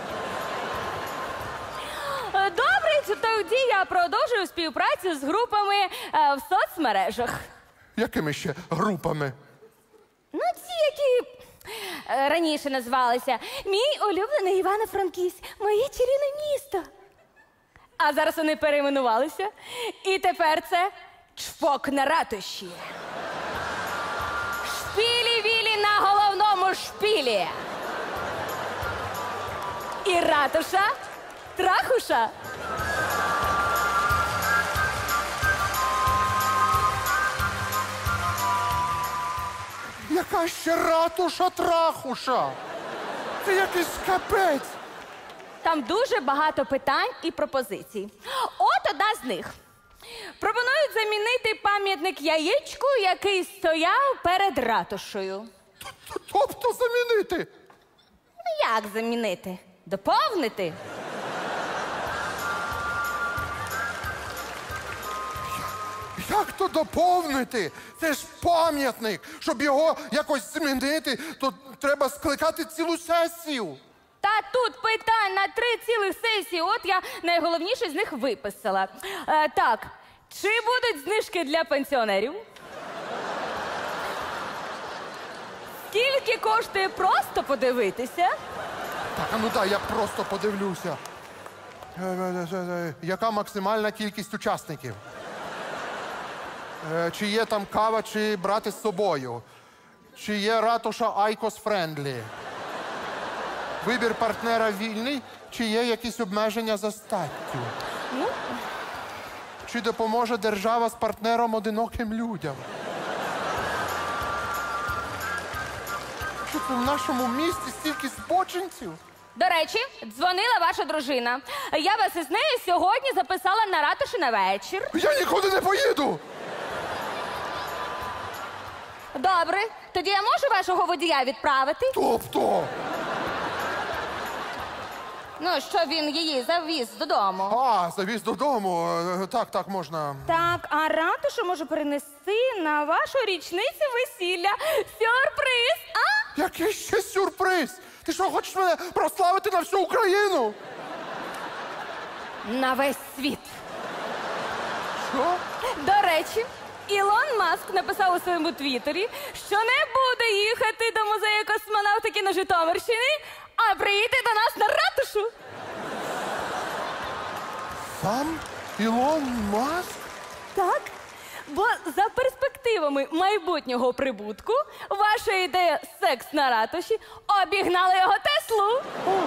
Добре, тоді я продовжую співпрацю з групами е, в соцмережах.
Якими ще групами?
Ну, ці, які е, раніше називалися «Мій улюблений Івано-Франківськ, моє чарівне місто». А зараз вони перейменувалися. І тепер це «Чпок на ратуші». Шпілі-вілі на головному шпілі. І ратуша трахуша.
Яка ще ратуша-трахуша? Це якийсь капець.
Там дуже багато питань і пропозицій. От одна з них. Пропонують замінити пам'ятник яєчку, який стояв перед ратушею.
Тобто замінити?
Ну, як замінити? Доповнити?
Як то доповнити? Це ж пам'ятник. Щоб його якось змінити, то треба скликати цілу сесію.
Та тут питань на три цілих сесії. От я найголовніше з них виписала. Е, так, чи будуть знижки для пенсіонерів? Скільки коштує просто подивитися?
Так, а ну дай, я просто подивлюся. Е, е, е, е, Яка максимальна кількість учасників? Е, Чи є там кава, чи брати з собою? Чи є ратуша Айкос Френдлі? Вибір партнера вільний, чи є якісь обмеження за статтю?
Ну,
Чи допоможе держава з партнером одиноким людям? Що це в нашому місті стільки збочинців?
До речі, дзвонила ваша дружина. Я вас із нею сьогодні записала на ратуші на вечір.
Я нікуди не поїду!
Добре, тоді я можу вашого водія відправити?
Тобто?
Ну, що він її завіз додому.
А, завіз додому. Е, Так, так, можна.
Так, а ратушу можу перенести на вашу річницю весілля. Сюрприз, а?
Який ще сюрприз? Ти що, хочеш мене прославити на всю Україну?
На весь світ.
Що?
До речі, Ілон Маск написав у своєму твіттері, що не буде їхати до музею космонавтики на Житомирщині, а приїде до нас на ратушу.
Сам Ілон Маск?
Так, бо за перспективами майбутнього прибутку ваша ідея «секс на ратуші» обігнала його Теслу.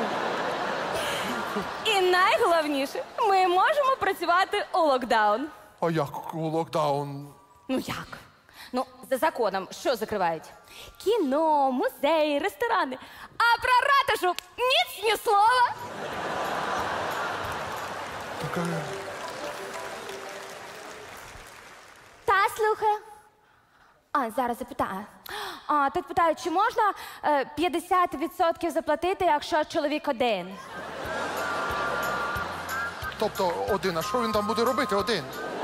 І найголовніше, ми можемо працювати у локдаун.
А як у локдаун?
Ну як? Ну, за законом що закривають? Кіно, музеї, ресторани. А про ратушу ніц ні слова.
Так, а...
Та, слухаю. А, зараз запитаю. А, тут питають, чи можна е, п'ятдесят відсотків заплатити, якщо чоловік один?
Тобто один, а що він там буде робити один?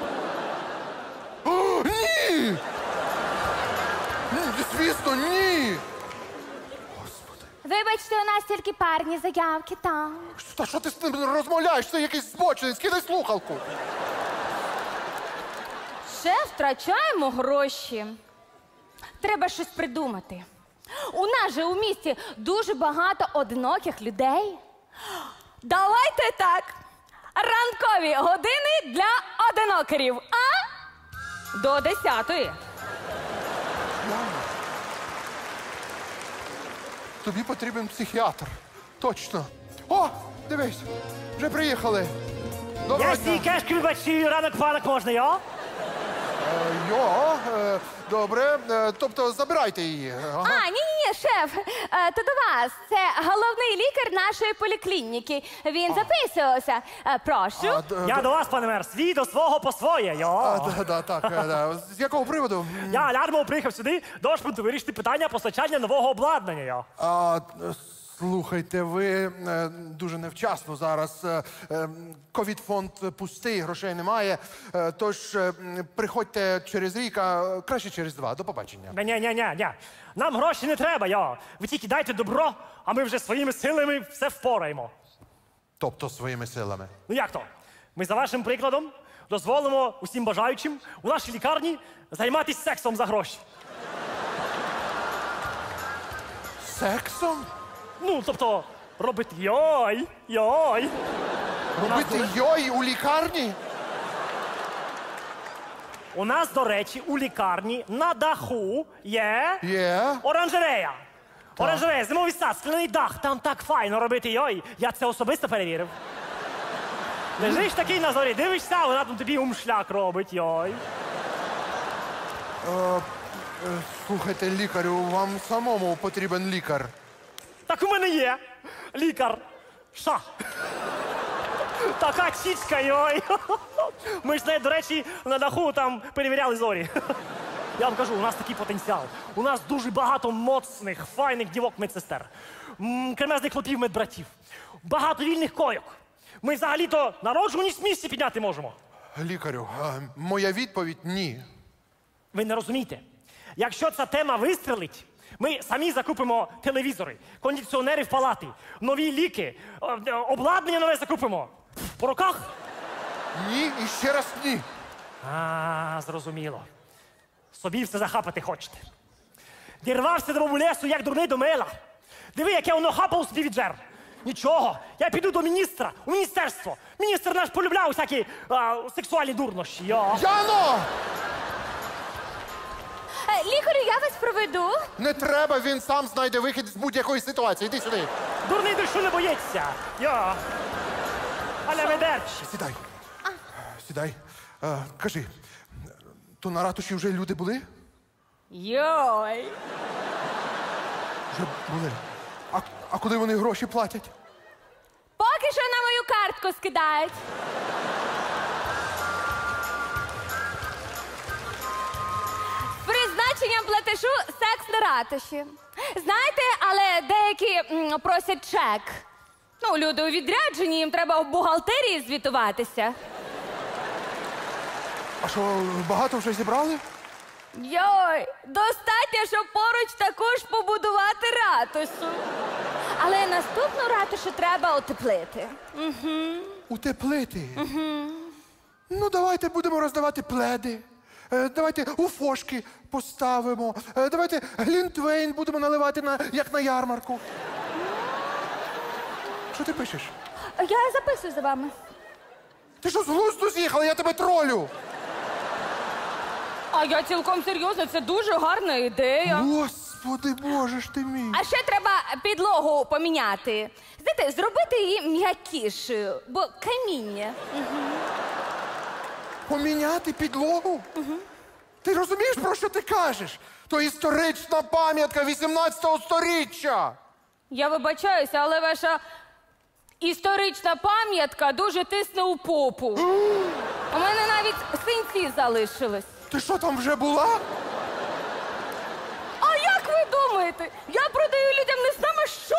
О, ні! Ні, звісно, ні!
Вибачте, у нас тільки парні заявки, там.
Та що ти з ним розмовляєш? Це якийсь збочинець, кидай слухалку.
Ще втрачаємо гроші. Треба щось придумати. У нас же у місті дуже багато одиноких людей. Давайте так. Ранкові години для одинокерів, а? До десятої.
Тобі потрібен психіатр. Точно. О, дивись, вже приїхали. Доброго
Я
дня.
свій кешки вибачаю, ранок панок можна, йо?
Е, Йо, е, добре. Е, Тобто забирайте її. Ага.
А, ні-ні-ні, шеф, е, то до вас. Це головний лікар нашої поліклініки. Він записувався. Е, Прошу.
А, д-
Я
д-
до вас, пане мер, свій до свого по своє,
а,
йо?
да, да, так, е, да. З якого приводу?
Я Лярмов приїхав сюди до Ошпунту вирішити питання постачання нового обладнання, йо.
А, е, слухайте, ви е, дуже невчасно зараз. Е, е, Ковід-фонд пустий, грошей немає. Е, Тож е, м, приходьте через рік, а краще через два. До побачення.
Ня-ня-ня-ня. Нам гроші не треба, йо. Ви тільки дайте добро, а ми вже своїми силами все впораємо.
Тобто своїми силами.
Ну як то? Ми за вашим прикладом дозволимо усім бажаючим у нашій лікарні займатися сексом за гроші.
Сексом?
Ну, тобто, робити йой, йой.
Робити йой у лікарні?
У нас, до речі, у лікарні на даху є
Є.
оранжерея. Оранжерея, зимовий сад, скляний дах. Там так файно робити йой. Я це особисто перевірив. Лежиш такий на зорі, дивишся, а вона там тобі умшлях робить, йой.
Е, Слухайте, лікарю, вам самому потрібен лікар.
Так у мене є лікар. Ша. Така чічка, йой. Ми ж, до речі, на даху там перевіряли зорі. Я вам кажу, у нас такий потенціал. У нас дуже багато моцних, файних дівок-медсестер. М, Кремезних хлопів медбратів. Багато вільних койок. Ми взагалі-то народжуваність в місті підняти можемо.
Лікарю, е, моя відповідь ні.
Ви не розумієте? Якщо ця тема вистрелить, ми самі закупимо телевізори, кондиціонери в палати, нові ліки, е, обладнання нове закупимо. По руках?
Ні і ще раз ні.
А, зрозуміло. Собі все захапати хочете. Дірвався до бабу лесу, як дурний до мила. Диви, яке воно хапав собі віджер. Нічого, я піду до міністра, у міністерство. Міністр наш полюбляв всякі а, сексуальні дурнощі. Йо.
Яно!
Е, Лікарю, я вас проведу.
Не треба, він сам знайде вихід з будь-якої ситуації. Іди сюди.
Дурний дощу не боїться. Йо. Але ведерчі.
Сідай. Сідай. Е, кажи, то на ратуші вже люди були?
Йой.
Вже були. А, а куди вони гроші платять?
Поки що на мою картку скидають. З призначенням платежу секс на ратуші. Знаєте, але деякі м, просять чек. Ну, люди у відрядженні, їм треба в бухгалтерії звітуватися.
А що, багато вже зібрали?
Йой, достатньо, щоб поруч також побудувати ратушу. Але наступну ратушу треба утеплити. Угу.
Утеплити? Угу. Ну, давайте будемо роздавати пледи. Е, давайте уфошки поставимо. Е, давайте глінтвейн будемо наливати, на, як на ярмарку. Що ти пишеш?
Я записую за вами.
Ти що, з глузду з'їхала? Я тебе тролю.
А я цілком серйозно, це дуже гарна ідея.
Господи, боже ж ти мій.
А ще треба підлогу поміняти. Знаєте, зробити її м'якішою, бо каміння. Угу.
Поміняти підлогу? Угу. Ти розумієш, про що ти кажеш? То історична пам'ятка вісімнадцятого сторіччя.
Я вибачаюся, але ваша історична пам'ятка дуже тисне у попу. У мене навіть синці залишились.
Ти що, там вже була?
А як ви думаєте? Я продаю людям не знаю що?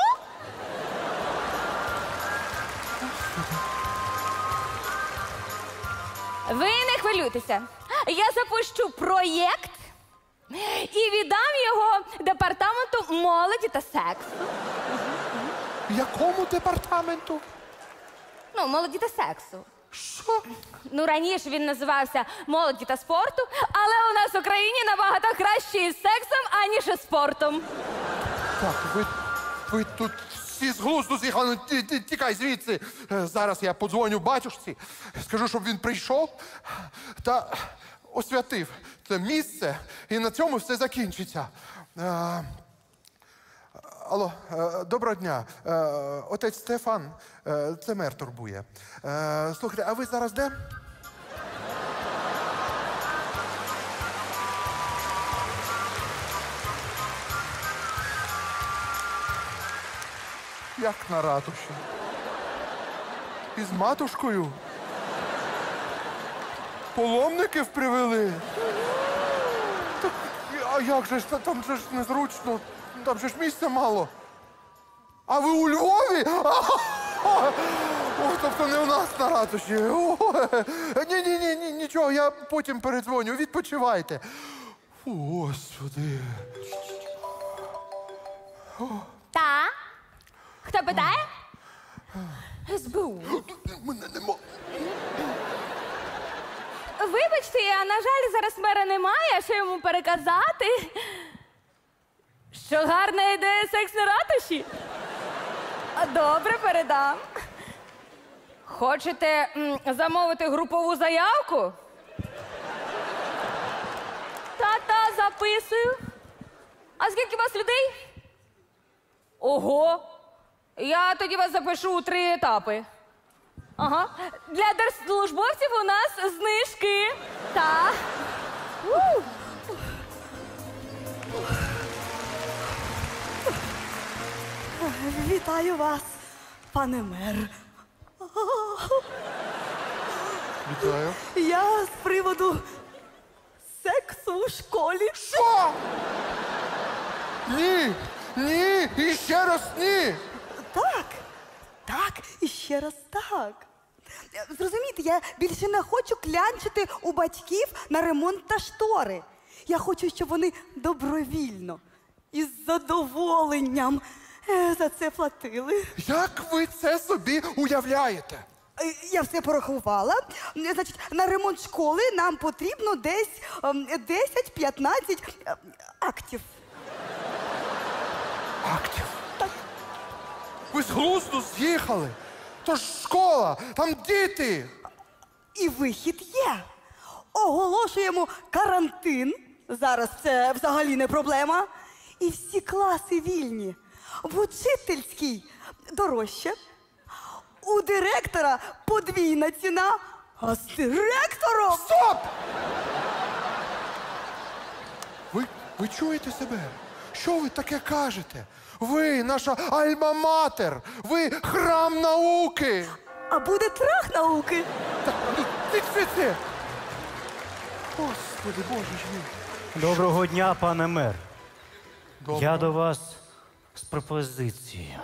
Ви не хвилюйтеся. Я запущу проєкт і віддам його департаменту молоді та сексу.
Якому департаменту?
Ну, молоді та сексу.
Що?
Ну, раніше він називався молоді та спорту, але у нас в Україні набагато краще із сексом, аніж із спортом.
Так, ви, ви тут всі з глузду з'їхали. Ну, ті- ті- тікай звідси. Е, Зараз я подзвоню батюшці, скажу, щоб він прийшов та освятив це місце, і на цьому все закінчиться. Е, Алло, е, доброго дня. Е, Отець Стефан, е, це мер турбує. Е, Слухайте, а ви зараз де? Як на ратуші? Із матушкою? Паломників привели? Так, а як же ж, та там же ж незручно, там же ж місця мало. А ви у Львові? О, тобто не у нас на ратуші. Ні-ні-ні, ні, нічого, я потім передзвоню, відпочивайте. Фу, Господи.
Та? Хто питає? ес бе у.
Мене нема.
Вибачте, я, на жаль, зараз мера немає, а що йому переказати? Що гарна ідея секс на ратуші? А, добре, передам. Хочете м, замовити групову заявку? Та-та, записую. А скільки у вас людей? Ого! Я тоді вас запишу у три етапи. Ага. Для держслужбовців у нас знижки. Та. У.
Вітаю вас, пане мер.
Вітаю.
Я з приводу сексу у школі.
Що? Ні, ні, і ще раз ні.
Так, так, і ще раз так. Зрозумійте, я більше не хочу клянчити у батьків на ремонт та штори. Я хочу, щоб вони добровільно і з задоволенням е, за це платили.
Як ви це собі уявляєте?
Е, Я все порахувала. Е, Значить, на ремонт школи нам потрібно десь ем, десять-п'ятнадцять е, актів.
Актів? Так. Ви з глузду з'їхали. То ж школа, там діти.
І вихід є. Оголошуємо карантин. Зараз це взагалі не проблема. І всі класи вільні. В учительській дорожче. У директора подвійна ціна, а з директором...
Стоп! Ви, ви чуєте себе? Що ви таке кажете? Ви наша альма-матер! Ви храм науки!
А буде трах науки?
Ти Господи, Боже ж мій!
Доброго дня, пане мер.
Доброго.
Я до вас з пропозицією.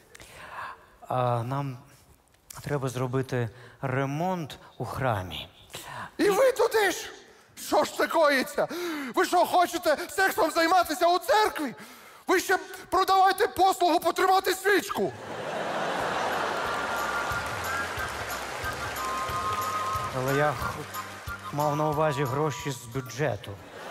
А нам треба зробити ремонт у храмі.
І ви туди ж? Що ж це коїться? Ви що, хочете сексом займатися у церкві? Ви ще продавайте послугу потримати свічку.
Але я х- мав на увазі гроші з бюджету.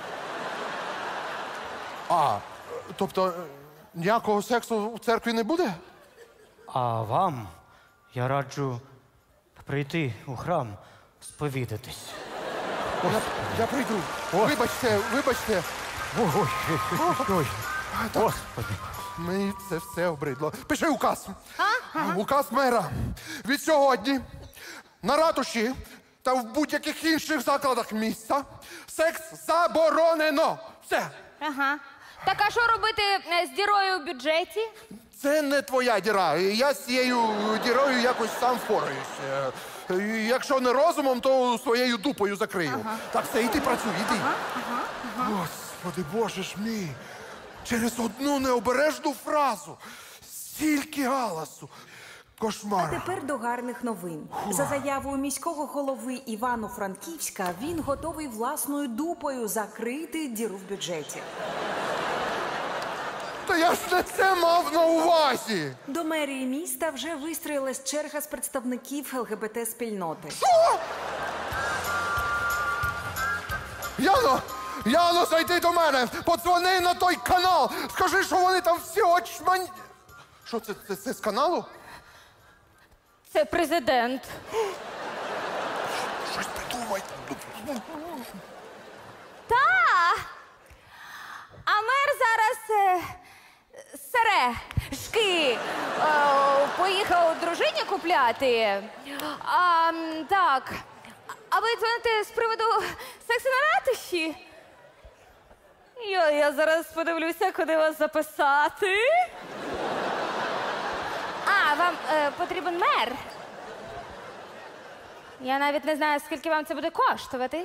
А, тобто е, ніякого сексу в церкві не буде?
А вам я раджу прийти у храм сповідатись.
Я, я прийду. Вибачте, вибачте.
Ой, ой, ой.
Так,
Господи.
мені це все обридло. Пиши указ. Указ мера. Від сьогодні на ратуші та в будь-яких інших закладах міста секс заборонено. Все.
Ага. Так а що робити е, з дірою в бюджеті?
Це не твоя діра. Я з цією дірою якось сам впораюсь. Е, Якщо не розумом, то своєю дупою закрию.
Ага.
Так, все, іди працюй, іди.
Ага, ага, ага.
Господи, Боже ж мій. Через одну необережну фразу. Стільки галасу.
А
Кошмар.
тепер до гарних новин. За заявою міського голови Івано-Франківська, він готовий власною дупою закрити діру в бюджеті.
Та я ж не це мав на увазі.
До мерії міста вже вистроїлась черга з представників ЛГБТ-спільноти.
Що? Яно, Яно, зайди до мене, подзвони на той канал, скажи, що вони там всі очмань... Що це, це, це з каналу?
Це президент.
Щось придумай.
Та! А мер зараз е, сережки е, поїхав дружині купляти. А, м, так. А ви дзвоните з приводу сексу на ратуші? Я, я зараз подивлюся, куди вас записати. А, вам е, потрібен мер? Я навіть не знаю, скільки вам це буде коштувати.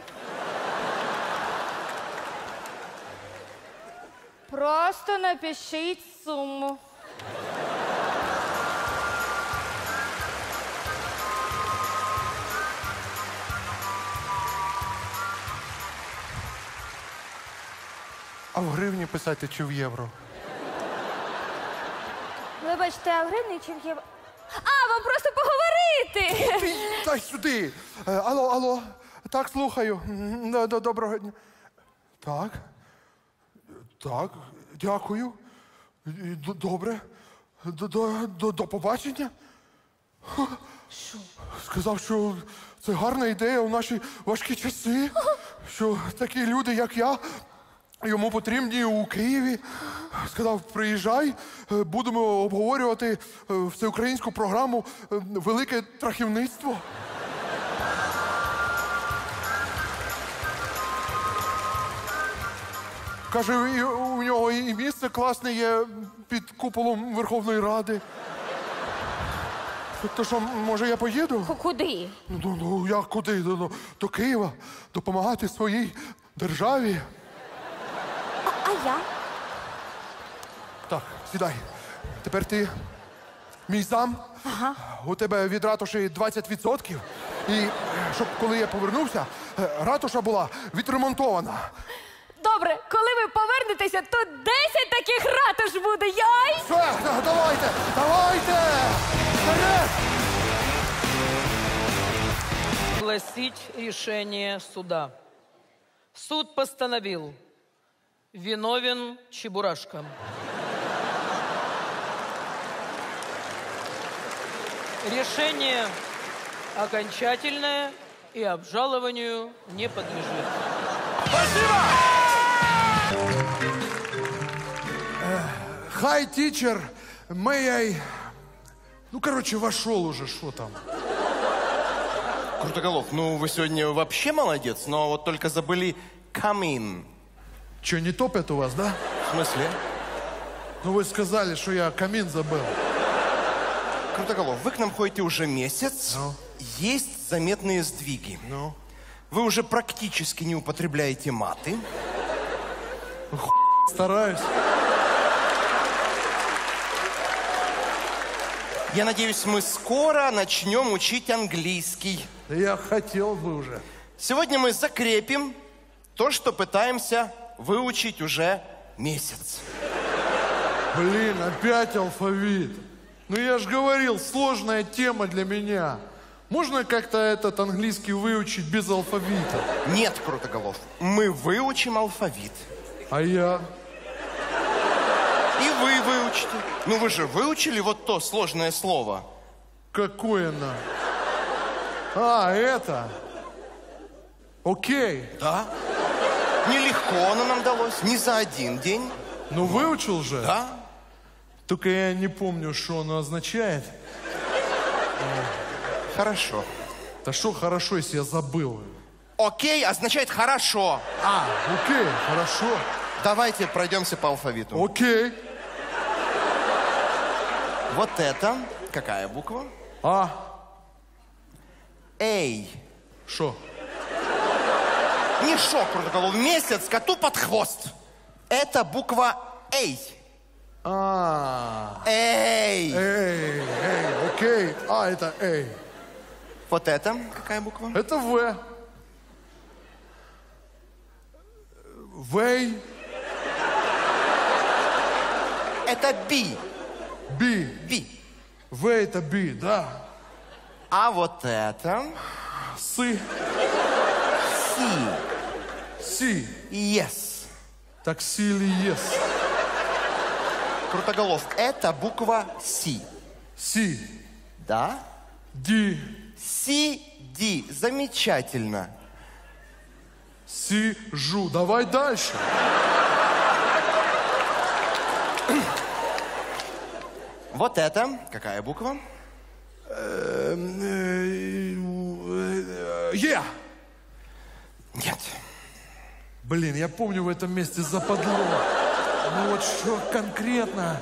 Просто напишіть суму.
А в гривні писати чи в євро?
Вибачте, а в гривні чи в євро? А, вам просто поговорити!
Ти, дай сюди. Е, Алло, алло. Так, слухаю. М, до- до- Доброго дня. Так. Так, дякую. І- д- Добре. До, до, до, до побачення.
Що?
Сказав, що це гарна ідея у наші важкі часи. Що такі люди, як я, йому потрібні у Києві. Сказав, приїжджай, е, будемо обговорювати е, всеукраїнську програму е, «Велике трахівництво». Каже, і у нього і місце класне є під куполом Верховної Ради. То що, може, я поїду?
Куди?
Ну, ну, ну як куди? До, до Києва, допомагати своїй державі.
А, а я?
Так, сідай. Тепер ти мій зам.
Ага.
У тебе від ратуші двадцять відсотків. І е, щоб коли я повернувся, е, ратуша була відремонтована.
Добре, коли ви повернетеся, то десять таких ратуш буде, яй!
Все, да, давайте, давайте! Вперед!
Огласить решение суда. Суд постановил: виновен Чебурашка. Решение окончательное и обжалованию не подлежит.
Hi, teacher. May I Ну, короче, вошел уже, что там?
Крутоголов, ну вы сегодня вообще молодец, но вот только забыли come in.
Че, не топят у вас, да?
В смысле?
Ну, вы сказали, что я камин забыл.
Крутоголов, вы к нам ходите уже месяц.
Ну?
Есть заметные сдвиги.
Ну?
Вы уже практически не употребляете маты.
Ху... Стараюсь.
Я надеюсь, мы скоро начнем учить английский.
Да я хотел бы уже.
Сегодня мы закрепим то, что пытаемся выучить уже месяц.
Блин, опять алфавит. Ну я же говорил, сложная тема для меня. Можно как-то этот английский выучить без алфавита?
Нет, Крутоголов, мы выучим алфавит.
А я?
И вы выучите. Ну вы же выучили вот то сложное слово.
Какое на? А, это? Окей.
Да. Нелегко оно нам далось, не за один день.
Ну выучил же?
Да.
Только я не помню, что оно означает.
Хорошо.
Да что хорошо, если я забыл?
Окей означает хорошо.
А, окей, хорошо.
Давайте пройдемся по алфавиту.
Окей.
Вот это какая буква?
А.
Эй.
Шо?
Не шо, Крутоголов, месяц коту под хвост. Это буква Эй.
А.
Эй.
Эй, эй, окей. А, это эй.
Вот это какая буква?
Это В. Вэй.
Это Би.
Би.
Би.
В это Би, да.
А вот это?
Сы.
Си.
Си.
Yes.
Такси или ес?
Крутоголов, это буква Си.
Си.
Да?
Ди.
Си, Ди. Замечательно.
Сижу. Давай дальше.
Вот это какая буква?
Е.
Нет.
Блин, я помню, в этом месте западло. Ну вот что конкретно?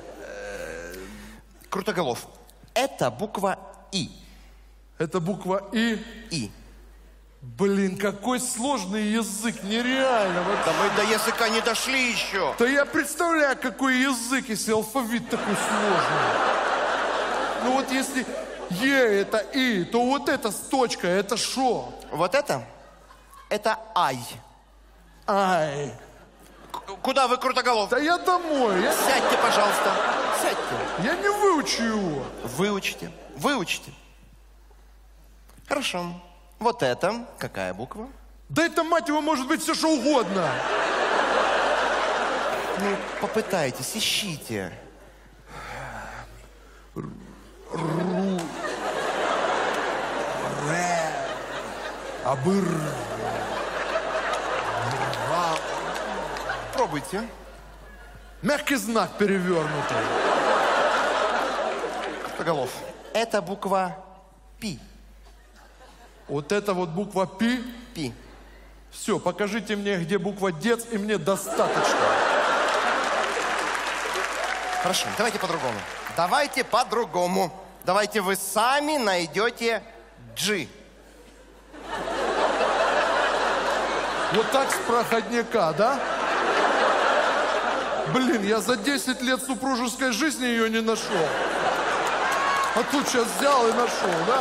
Крутоголов, это буква И.
Это буква И?
И.
Блин, какой сложный язык, нереально. Вот.
Да мы до языка не дошли еще.
Да я представляю, какой язык, если алфавит такой сложный. Ну вот если Е это И, то вот это с точкой, это шо?
Вот это? Это Ай.
Ай.
Куда вы, Крутоголов?
Да я домой. Я...
Сядьте, пожалуйста. Сядьте.
Я не выучу его.
Выучите. Выучите. Хорошо. Вот это какая буква?
Да это, мать его, может быть все что угодно.
Ну, попытайтесь, ищите.
Ру. Ре. Абыр.
Пробуйте.
Мягкий знак перевернутый.
Крутоголов, это буква Пи.
Вот это вот буква Пи?
Пи.
Все, покажите мне, где буква Дец, и мне достаточно.
Хорошо, давайте по-другому. Давайте по-другому. Давайте вы сами найдете Джи.
Вот так с проходняка, да? Блин, я за десять лет супружеской жизни ее не нашел. А тут сейчас взял и нашел, да?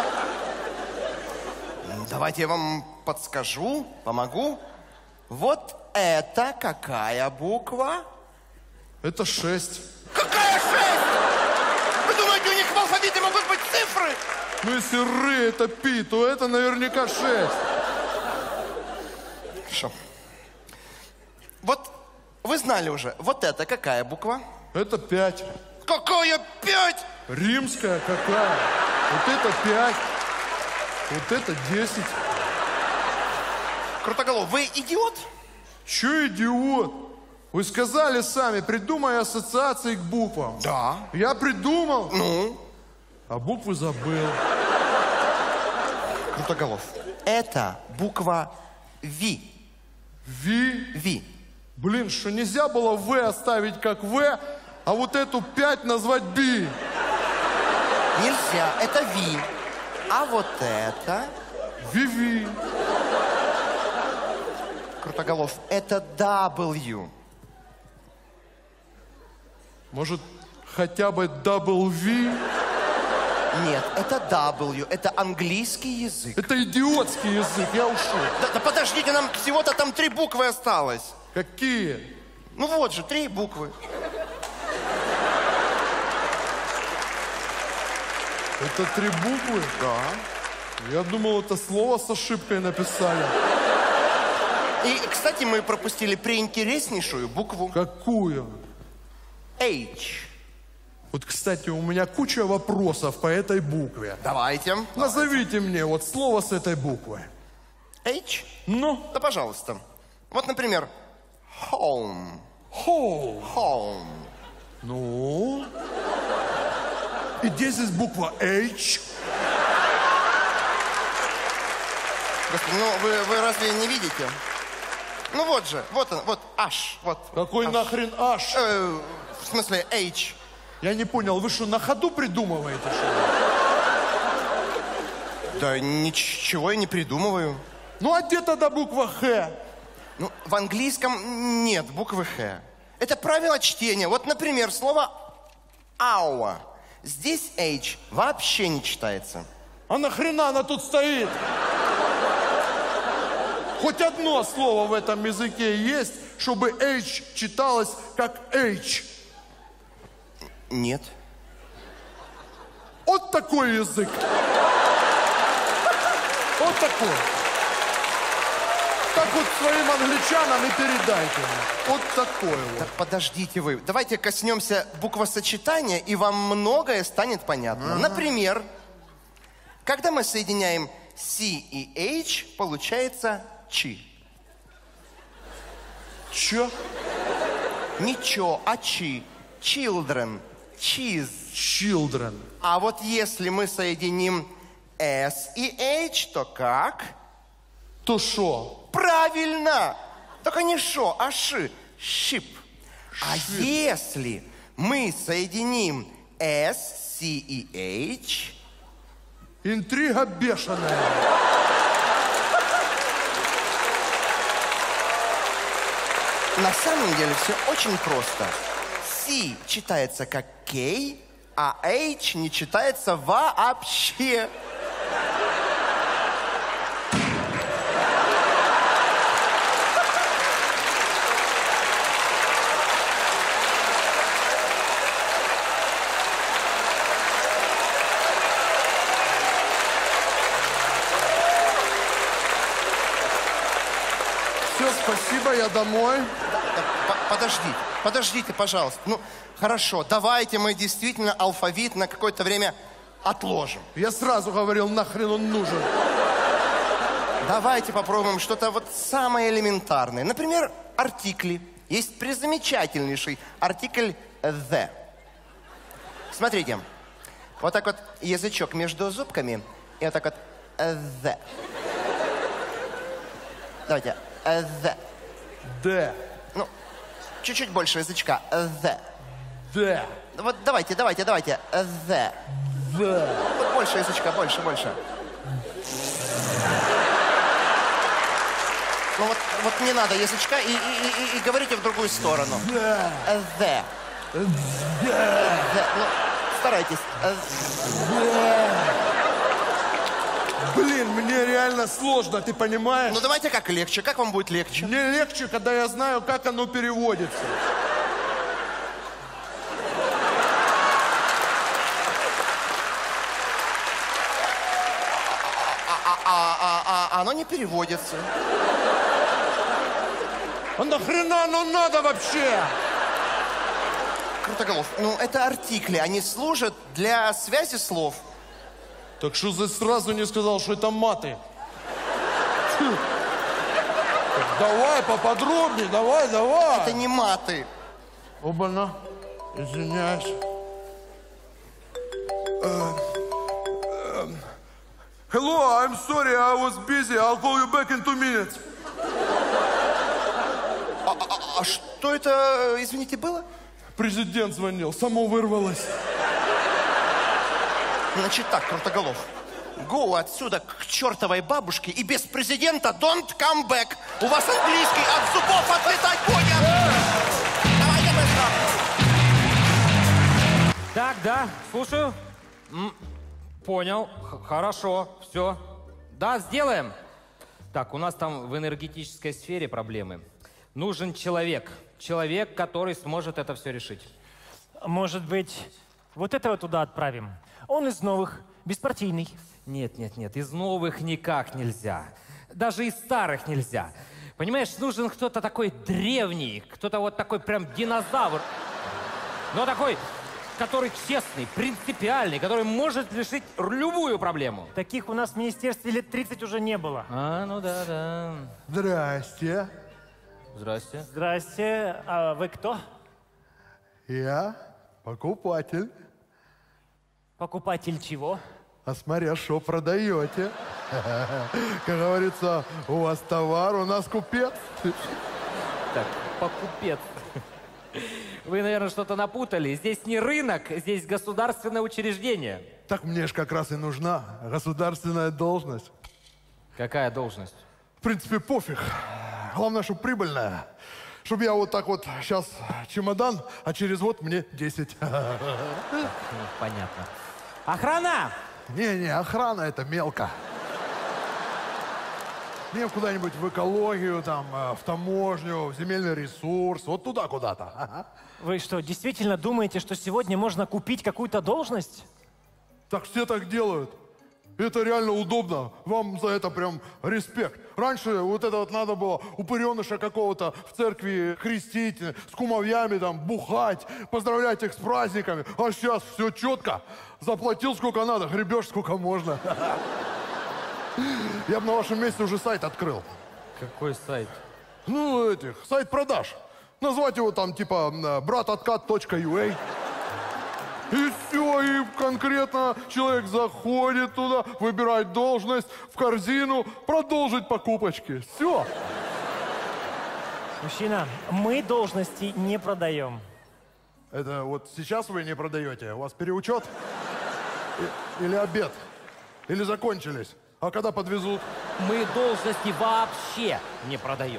Давайте я вам подскажу, помогу. Вот это какая буква?
Это шесть.
Какая шесть? Вы думаете, у них в алфавите могут быть цифры?
Ну, если ры это пи, то это наверняка шесть.
Хорошо. Вот вы знали уже, вот это какая буква?
Это пять.
Какая пять?
Римская какая? Вот это пять. Вот это десять.
Крутоголов, вы идиот?
Че идиот? Вы сказали сами, придумай ассоциации к буквам.
Да.
Я придумал.
Ну?
А буквы забыл.
Крутоголов. Это буква Ви.
Ви?
Ви.
Блин, что нельзя было В оставить как В, а вот эту пять назвать Би?
Нельзя, это Ви. А вот это...
Ви-ви.
Крутоголов, это W.
Может, хотя бы дабл Ви?
Нет, это W, это английский язык.
Это идиотский язык, я ушел.
Да, да подождите, нам всего-то там три буквы осталось.
Какие?
Ну вот же, три буквы.
Это три буквы?
Да.
Я думал, это слово с ошибкой написали.
И, кстати, мы пропустили преинтереснейшую букву.
Какую?
H.
Вот, кстати, у меня куча вопросов по этой букве.
Давайте.
Назовите мне вот слово с этой буквы.
H?
Ну?
Да, пожалуйста. Вот, например, home.
Home.
Home.
Ну? И где здесь буква H?
Господи, ну вы, вы разве не видите? Ну вот же, вот он, вот H. Вот,
Какой
H.
нахрен H?
Э, в смысле H.
Я не понял, вы что, на ходу придумываете, что ли?
Да ничего я не придумываю.
Ну а где тогда буква Х?
Ну, в английском нет буквы Х. Это правило чтения. Вот, например, слово hour. Здесь H вообще не читается.
А нахрена она тут стоит? Хоть одно слово в этом языке есть, чтобы H читалось как H?
Нет.
Вот такой язык. Вот такой. Так вот своим англичанам и передайте. Вот такой вот.
Так подождите вы. Давайте коснемся буквосочетания, и вам многое станет понятно.
Ага.
Например, когда мы соединяем C и H, получается Чи.
Чё?
Ничего, а Чи. Children. Cheese.
Children.
А вот если мы соединим S и H, то как?
То шо?
Правильно! Только не шо, а ши. Ship. А если мы соединим S, C и H...
Интрига бешеная.
На самом деле все очень просто. C читается как K, а H не читается вообще.
Все, спасибо, я домой.
Подождите, подождите, пожалуйста. Ну, хорошо, давайте мы действительно алфавит на какое-то время отложим.
Я сразу говорил, нахрен он нужен.
Давайте попробуем что-то вот самое элементарное. Например, артикли. Есть призамечательнейший артикль the. Смотрите, вот так вот язычок между зубками, и вот так вот the. Давайте, the.
The.
Ну, чуть-чуть больше язычка. The.
The.
Вот давайте, давайте, давайте. The.
The.
Вот больше язычка, больше, больше. Ну вот, вот не надо язычка и, и, и, и говорите в другую сторону.
The.
The.
The.
The. Ну, старайтесь.
The. Блин, мне реально сложно, ты понимаешь?
Ну давайте как легче. Как вам будет легче?
Мне легче, когда я знаю, как оно переводится.
А, а, а, а оно не переводится.
А нахрена оно надо вообще?
Крутоголов, ну это артикли, они служат для связи слов.
Так что ты сразу не сказал, что это маты? Фу. Так давай поподробнее, давай, давай.
Это не маты.
Оба-на, извиняюсь. Э,
Hello, I'm sorry, I was busy. I'll call you back in two minutes.
А, а, а что это, извините, было?
Президент звонил, само вырвалось.
Значит так, Крутоголов. Go отсюда к чертовой бабушке и без президента don't come back. У вас английский от зубов отлетать будет. Давайте быстро.
Так, да, слушаю. М, понял, Х- хорошо, все. Да, сделаем. Так, у нас там в энергетической сфере проблемы. Нужен человек. Человек, который сможет это все решить.
Может быть, вот этого туда отправим? Он из новых, беспартийный.
Нет, нет, нет, из новых никак нельзя. Даже из старых нельзя. Понимаешь, нужен кто-то такой древний, кто-то вот такой прям динозавр. Но такой, который честный, принципиальный, который может решить любую проблему.
Таких у нас в министерстве лет тридцать уже не было.
А, ну да, да.
Здрасте.
Здрасте.
Здрасте. А вы кто?
Я покупатель.
Покупатель чего?
А смотря, что продаете. Как говорится, у вас товар, у нас купец.
Так, покупец. Вы, наверное, что-то напутали. Здесь не рынок, здесь государственное учреждение.
Так мне ж как раз и нужна государственная должность.
Какая должность?
В принципе, пофиг. Главное, чтобы прибыльная. Чтобы я вот так вот сейчас чемодан, а через год мне десять.
Так, ну, понятно. Охрана!
Не-не, охрана это мелко. Мне куда-нибудь в экологию, там, в таможню, в земельный ресурс, вот туда куда-то. Ага.
Вы что, действительно думаете, что сегодня можно купить какую-то должность?
Так все так делают. Это реально удобно. Вам за это прям респект. Раньше вот это вот надо было упыреныша какого-то в церкви крестить, с кумовьями там бухать, поздравлять их с праздниками. А сейчас все четко. Заплатил сколько надо, гребешь сколько можно. Я бы на вашем месте уже сайт открыл.
Какой сайт?
Ну, этих, сайт продаж. Назвать его там типа братоткат точка ю а. И все, и конкретно человек заходит туда, выбирает должность, в корзину, продолжить покупочки. Все.
Мужчина, мы должности не продаем.
Это вот сейчас вы не продаете? У вас переучет? И- или обед? Или закончились? А когда подвезут?
Мы должности вообще не продаем.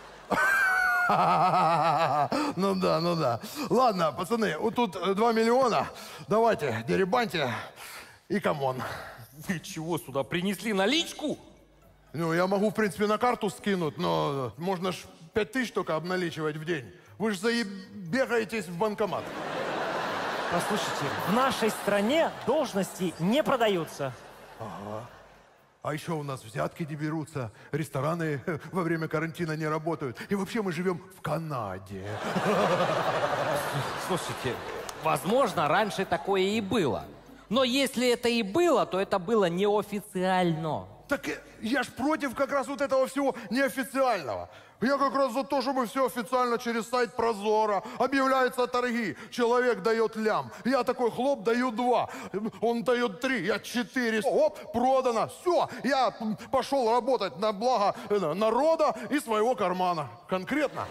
Ну да, ну да. Ладно, пацаны, вот тут два миллиона. Давайте, деребаньте и камон.
Вы чего сюда принесли, наличку?
Ну, я могу, в принципе, на карту скинуть, но можно ж пять тысяч только обналичивать в день. Вы же заеб... бегаетесь в банкомат.
Послушайте, в нашей стране должности не продаются.
Ага. А еще у нас взятки не берутся, рестораны во время карантина не работают. И вообще мы живем в Канаде.
Слушайте, возможно, раньше такое и было. Но если это и было, то это было неофициально.
Так я ж против как раз вот этого всего неофициального. Я как раз за то, чтобы все официально через сайт Прозора. Объявляются торги. Человек дает лям. Я такой хлоп, даю два. Он дает три, я четыре. Оп, продано. Все. Я пошел работать на благо народа и своего кармана. Конкретно.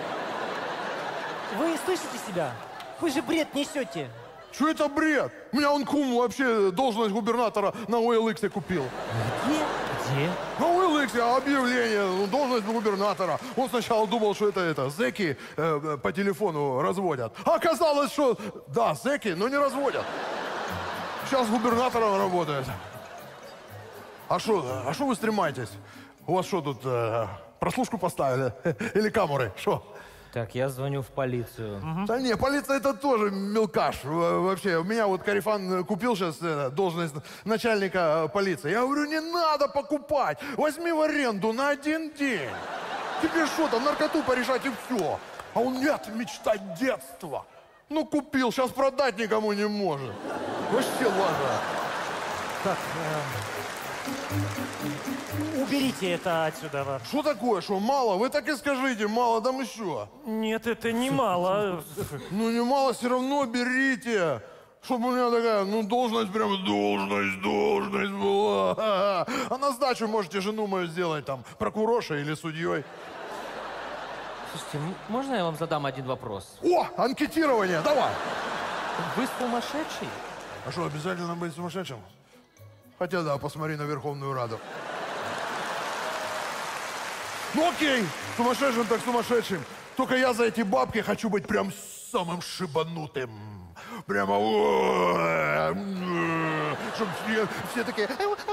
Вы слышите себя? Вы же бред несете.
Что это бред? У меня он кум вообще должность губернатора на о эл икс купил.
Где? Где?
На о эл икс объявление, должность губернатора. Он сначала думал, что это, это зэки э, по телефону разводят. А оказалось, что да, зэки, но не разводят. Сейчас губернатором работает. А что, а что вы стремаетесь? У вас что тут, э, прослушку поставили? Или камеры? Что?
Так, я звоню в полицию.
Угу. Да не, полиция это тоже мелкаш. Вообще, у меня вот Карифан купил сейчас э, должность начальника полиции. Я говорю, не надо покупать. Возьми в аренду на один день. Тебе что там, наркоту порешать и все. А он, нет, мечта детства. Ну, купил, сейчас продать никому не может. Вообще ладно.
Так, э, уберите это отсюда.
Что такое, что мало? Вы так и скажите, мало, там еще.
Нет, это не мало.
Ну, не мало, все равно берите. Чтобы у меня такая, ну, должность прям, должность, должность была.
А на сдачу можете жену мою сделать там прокуроршей или судьей.
Слушайте, можно я вам задам один вопрос?
О, анкетирование, давай.
Вы сумасшедший?
А что, обязательно быть сумасшедшим? Хотя да, посмотри на Верховную Раду. Ну окей, сумасшедшим так сумасшедшим. Только я за эти бабки хочу быть прям самым шибанутым. Прямо... Чтобы все, все такие...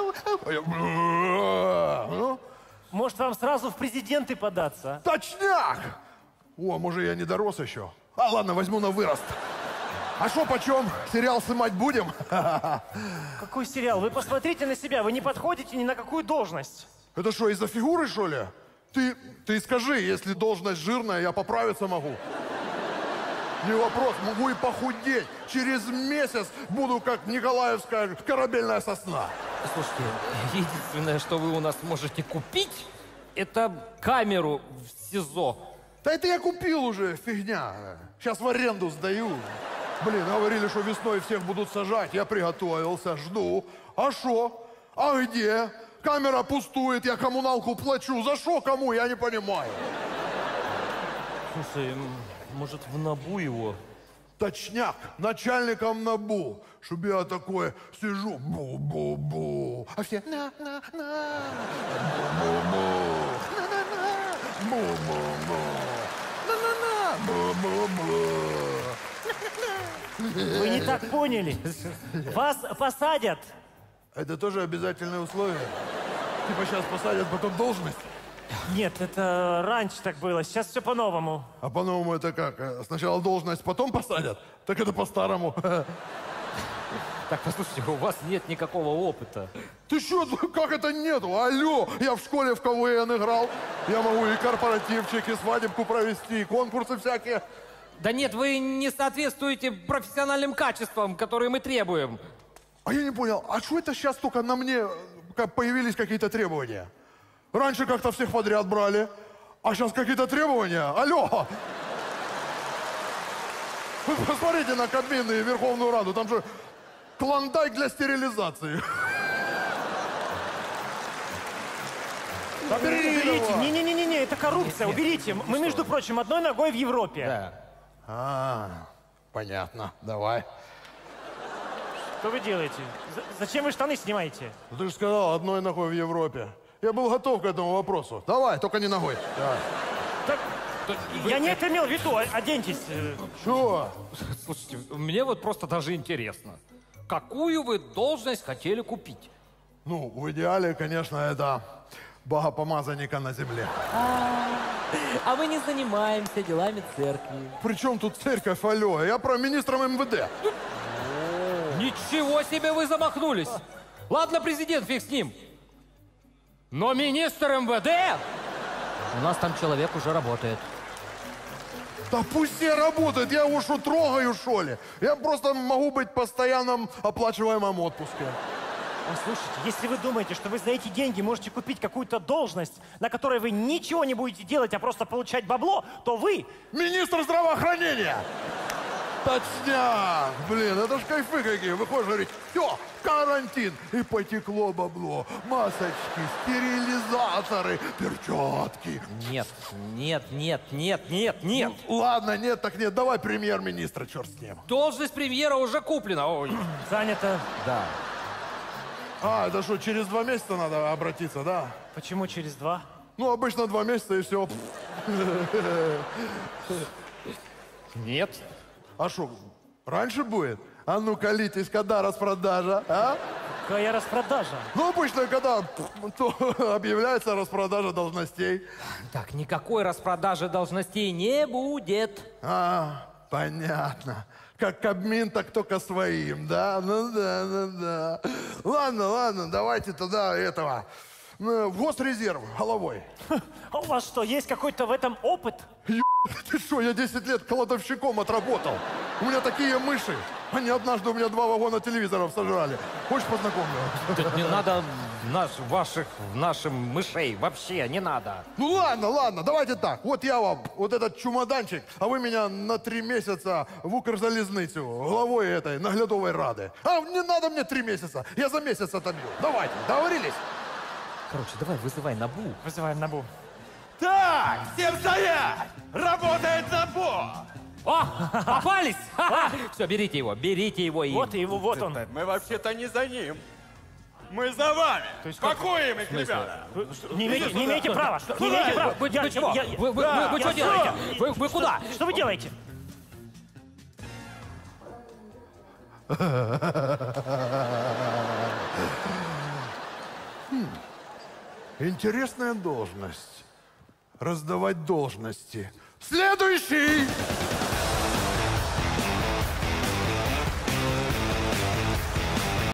Может, вам сразу в президенты податься?
Точняк! О, может, я не дорос еще. А, ладно, возьму на вырост. А что, почем? Сериал снимать будем?
Какой сериал? Вы посмотрите на себя, вы не подходите ни на какую должность.
Это что, из-за фигуры, что ли? Ты, ты скажи, если должность жирная, я поправиться могу. Не вопрос, могу и похудеть. Через месяц буду как Николаевская корабельная сосна.
Слушайте, единственное, что вы у нас можете купить, это камеру в СИЗО.
Да это я купил уже, фигня. Сейчас в аренду сдаю. Блин, говорили, что весной всех будут сажать. Я приготовился, жду. А шо? А где? Камера пустует, я коммуналку плачу. За что кому? Я не понимаю.
Слушай, может, в НАБУ его?
Точняк, начальником НАБУ. Чтоб я такой сижу, бу-бу-бу. А все на-на-на. Бу-бу-бу. На-на-на. Бу-бу-бу. На-на-на. Бу-бу-бу.
Вы не так поняли. Вас посадят.
Это тоже обязательное условие? Типа сейчас посадят, потом должность?
Нет, это раньше так было, сейчас все по-новому.
А по-новому это как? Сначала должность, потом посадят? Так это по-старому.
Так, послушайте, у вас нет никакого опыта.
Ты что, как это нету? Алло, я в школе в КВН играл. Я могу и корпоративчик, и свадебку провести, и конкурсы всякие.
Да нет, вы не соответствуете профессиональным качествам, которые мы требуем.
А я не понял, а что это сейчас только на мне как появились какие-то требования? Раньше как-то всех подряд брали, а сейчас какие-то требования? Алло! Вы посмотрите на Кабмин и Верховную Раду, там же клондайк для стерилизации.
Уберите, не-не-не-не, это коррупция, уберите. Мы, между прочим, одной ногой в Европе.
Да. А, понятно, давай.
Что вы делаете? З- зачем вы штаны снимаете?
Ты же сказал, одной ногой в Европе. Я был готов к этому вопросу. Давай, только не ногой. Давай.
Так, я не это имел в виду, о- оденьтесь.
Чего?
Слушайте, мне вот просто даже интересно. Какую вы должность хотели купить?
Ну, в идеале, конечно, это богопомазанника на земле.
А мы не занимаемся делами церкви.
При чем тут церковь, алло? Я про министром эм вэ дэ.
Ничего себе вы замахнулись! Ладно, президент, фиг с ним. Но министр эм вэ дэ? У нас там человек уже работает.
Да пусть все работают, я его что, трогаю, что ли? Я просто могу быть в постоянном оплачиваемом отпуске.
Послушайте, если вы думаете, что вы за эти деньги можете купить какую-то должность, на которой вы ничего не будете делать, а просто получать бабло, то вы...
Министр здравоохранения! Точняк! Блин, это ж кайфы какие. Выходишь, говорить, все, карантин. И потекло бабло. Масочки, стерилизаторы, перчатки.
Нет, нет, нет, нет, нет, нет.
Ну, ладно, нет, так нет. Давай премьер-министра, черт с ним.
Должность премьера уже куплена. Ой.
Занято.
Да.
А, это что, через два месяца надо обратиться, да?
Почему через два?
Ну, обычно два месяца и все.
Нет.
А что, раньше будет? А ну, колитесь, когда распродажа, а?
Какая распродажа?
Ну, обычно, когда то объявляется распродажа должностей.
Так, никакой распродажи должностей не будет.
А, понятно. Как Кабмин, так только своим, да? Ну да, ну да. Ладно, ладно, давайте тогда этого... В Госрезерв головой.
А у вас что, есть какой-то в этом опыт?
Ё... Ты что, я десять лет кладовщиком отработал. У меня такие мыши. Они однажды у меня два вагона телевизоров сожрали. Хочешь познакомлю?
Да не надо наш, ваших, нашим мышей. Вообще не надо.
Ну ладно, ладно, давайте так. Вот я вам, вот этот чемоданчик, а вы меня на три месяца в Укрзалізницю, главой этой наглядовой рады. А не надо мне три месяца, я за месяц отобью. Давайте, договорились?
Короче, давай вызывай Набу.
Вызываем Набу.
Так, всем стоять! Работает Набу!
О, попались! Все, берите его, берите его. И...
Вот его, вот он.
Мы вообще-то не за ним. Мы за вами.
То есть
Пакуем их, ребята.
Вы, не, имеете, не имеете права. Что, не имеете права.
Вы,
Я-
вы чего?
я- я-
Вы, вы,
Да,
вы, вы
я
что делаете?
что?
Вы, вы
Что-
куда?
Что вы делаете?
Хм. Интересная должность. Раздавать должности. Следующий!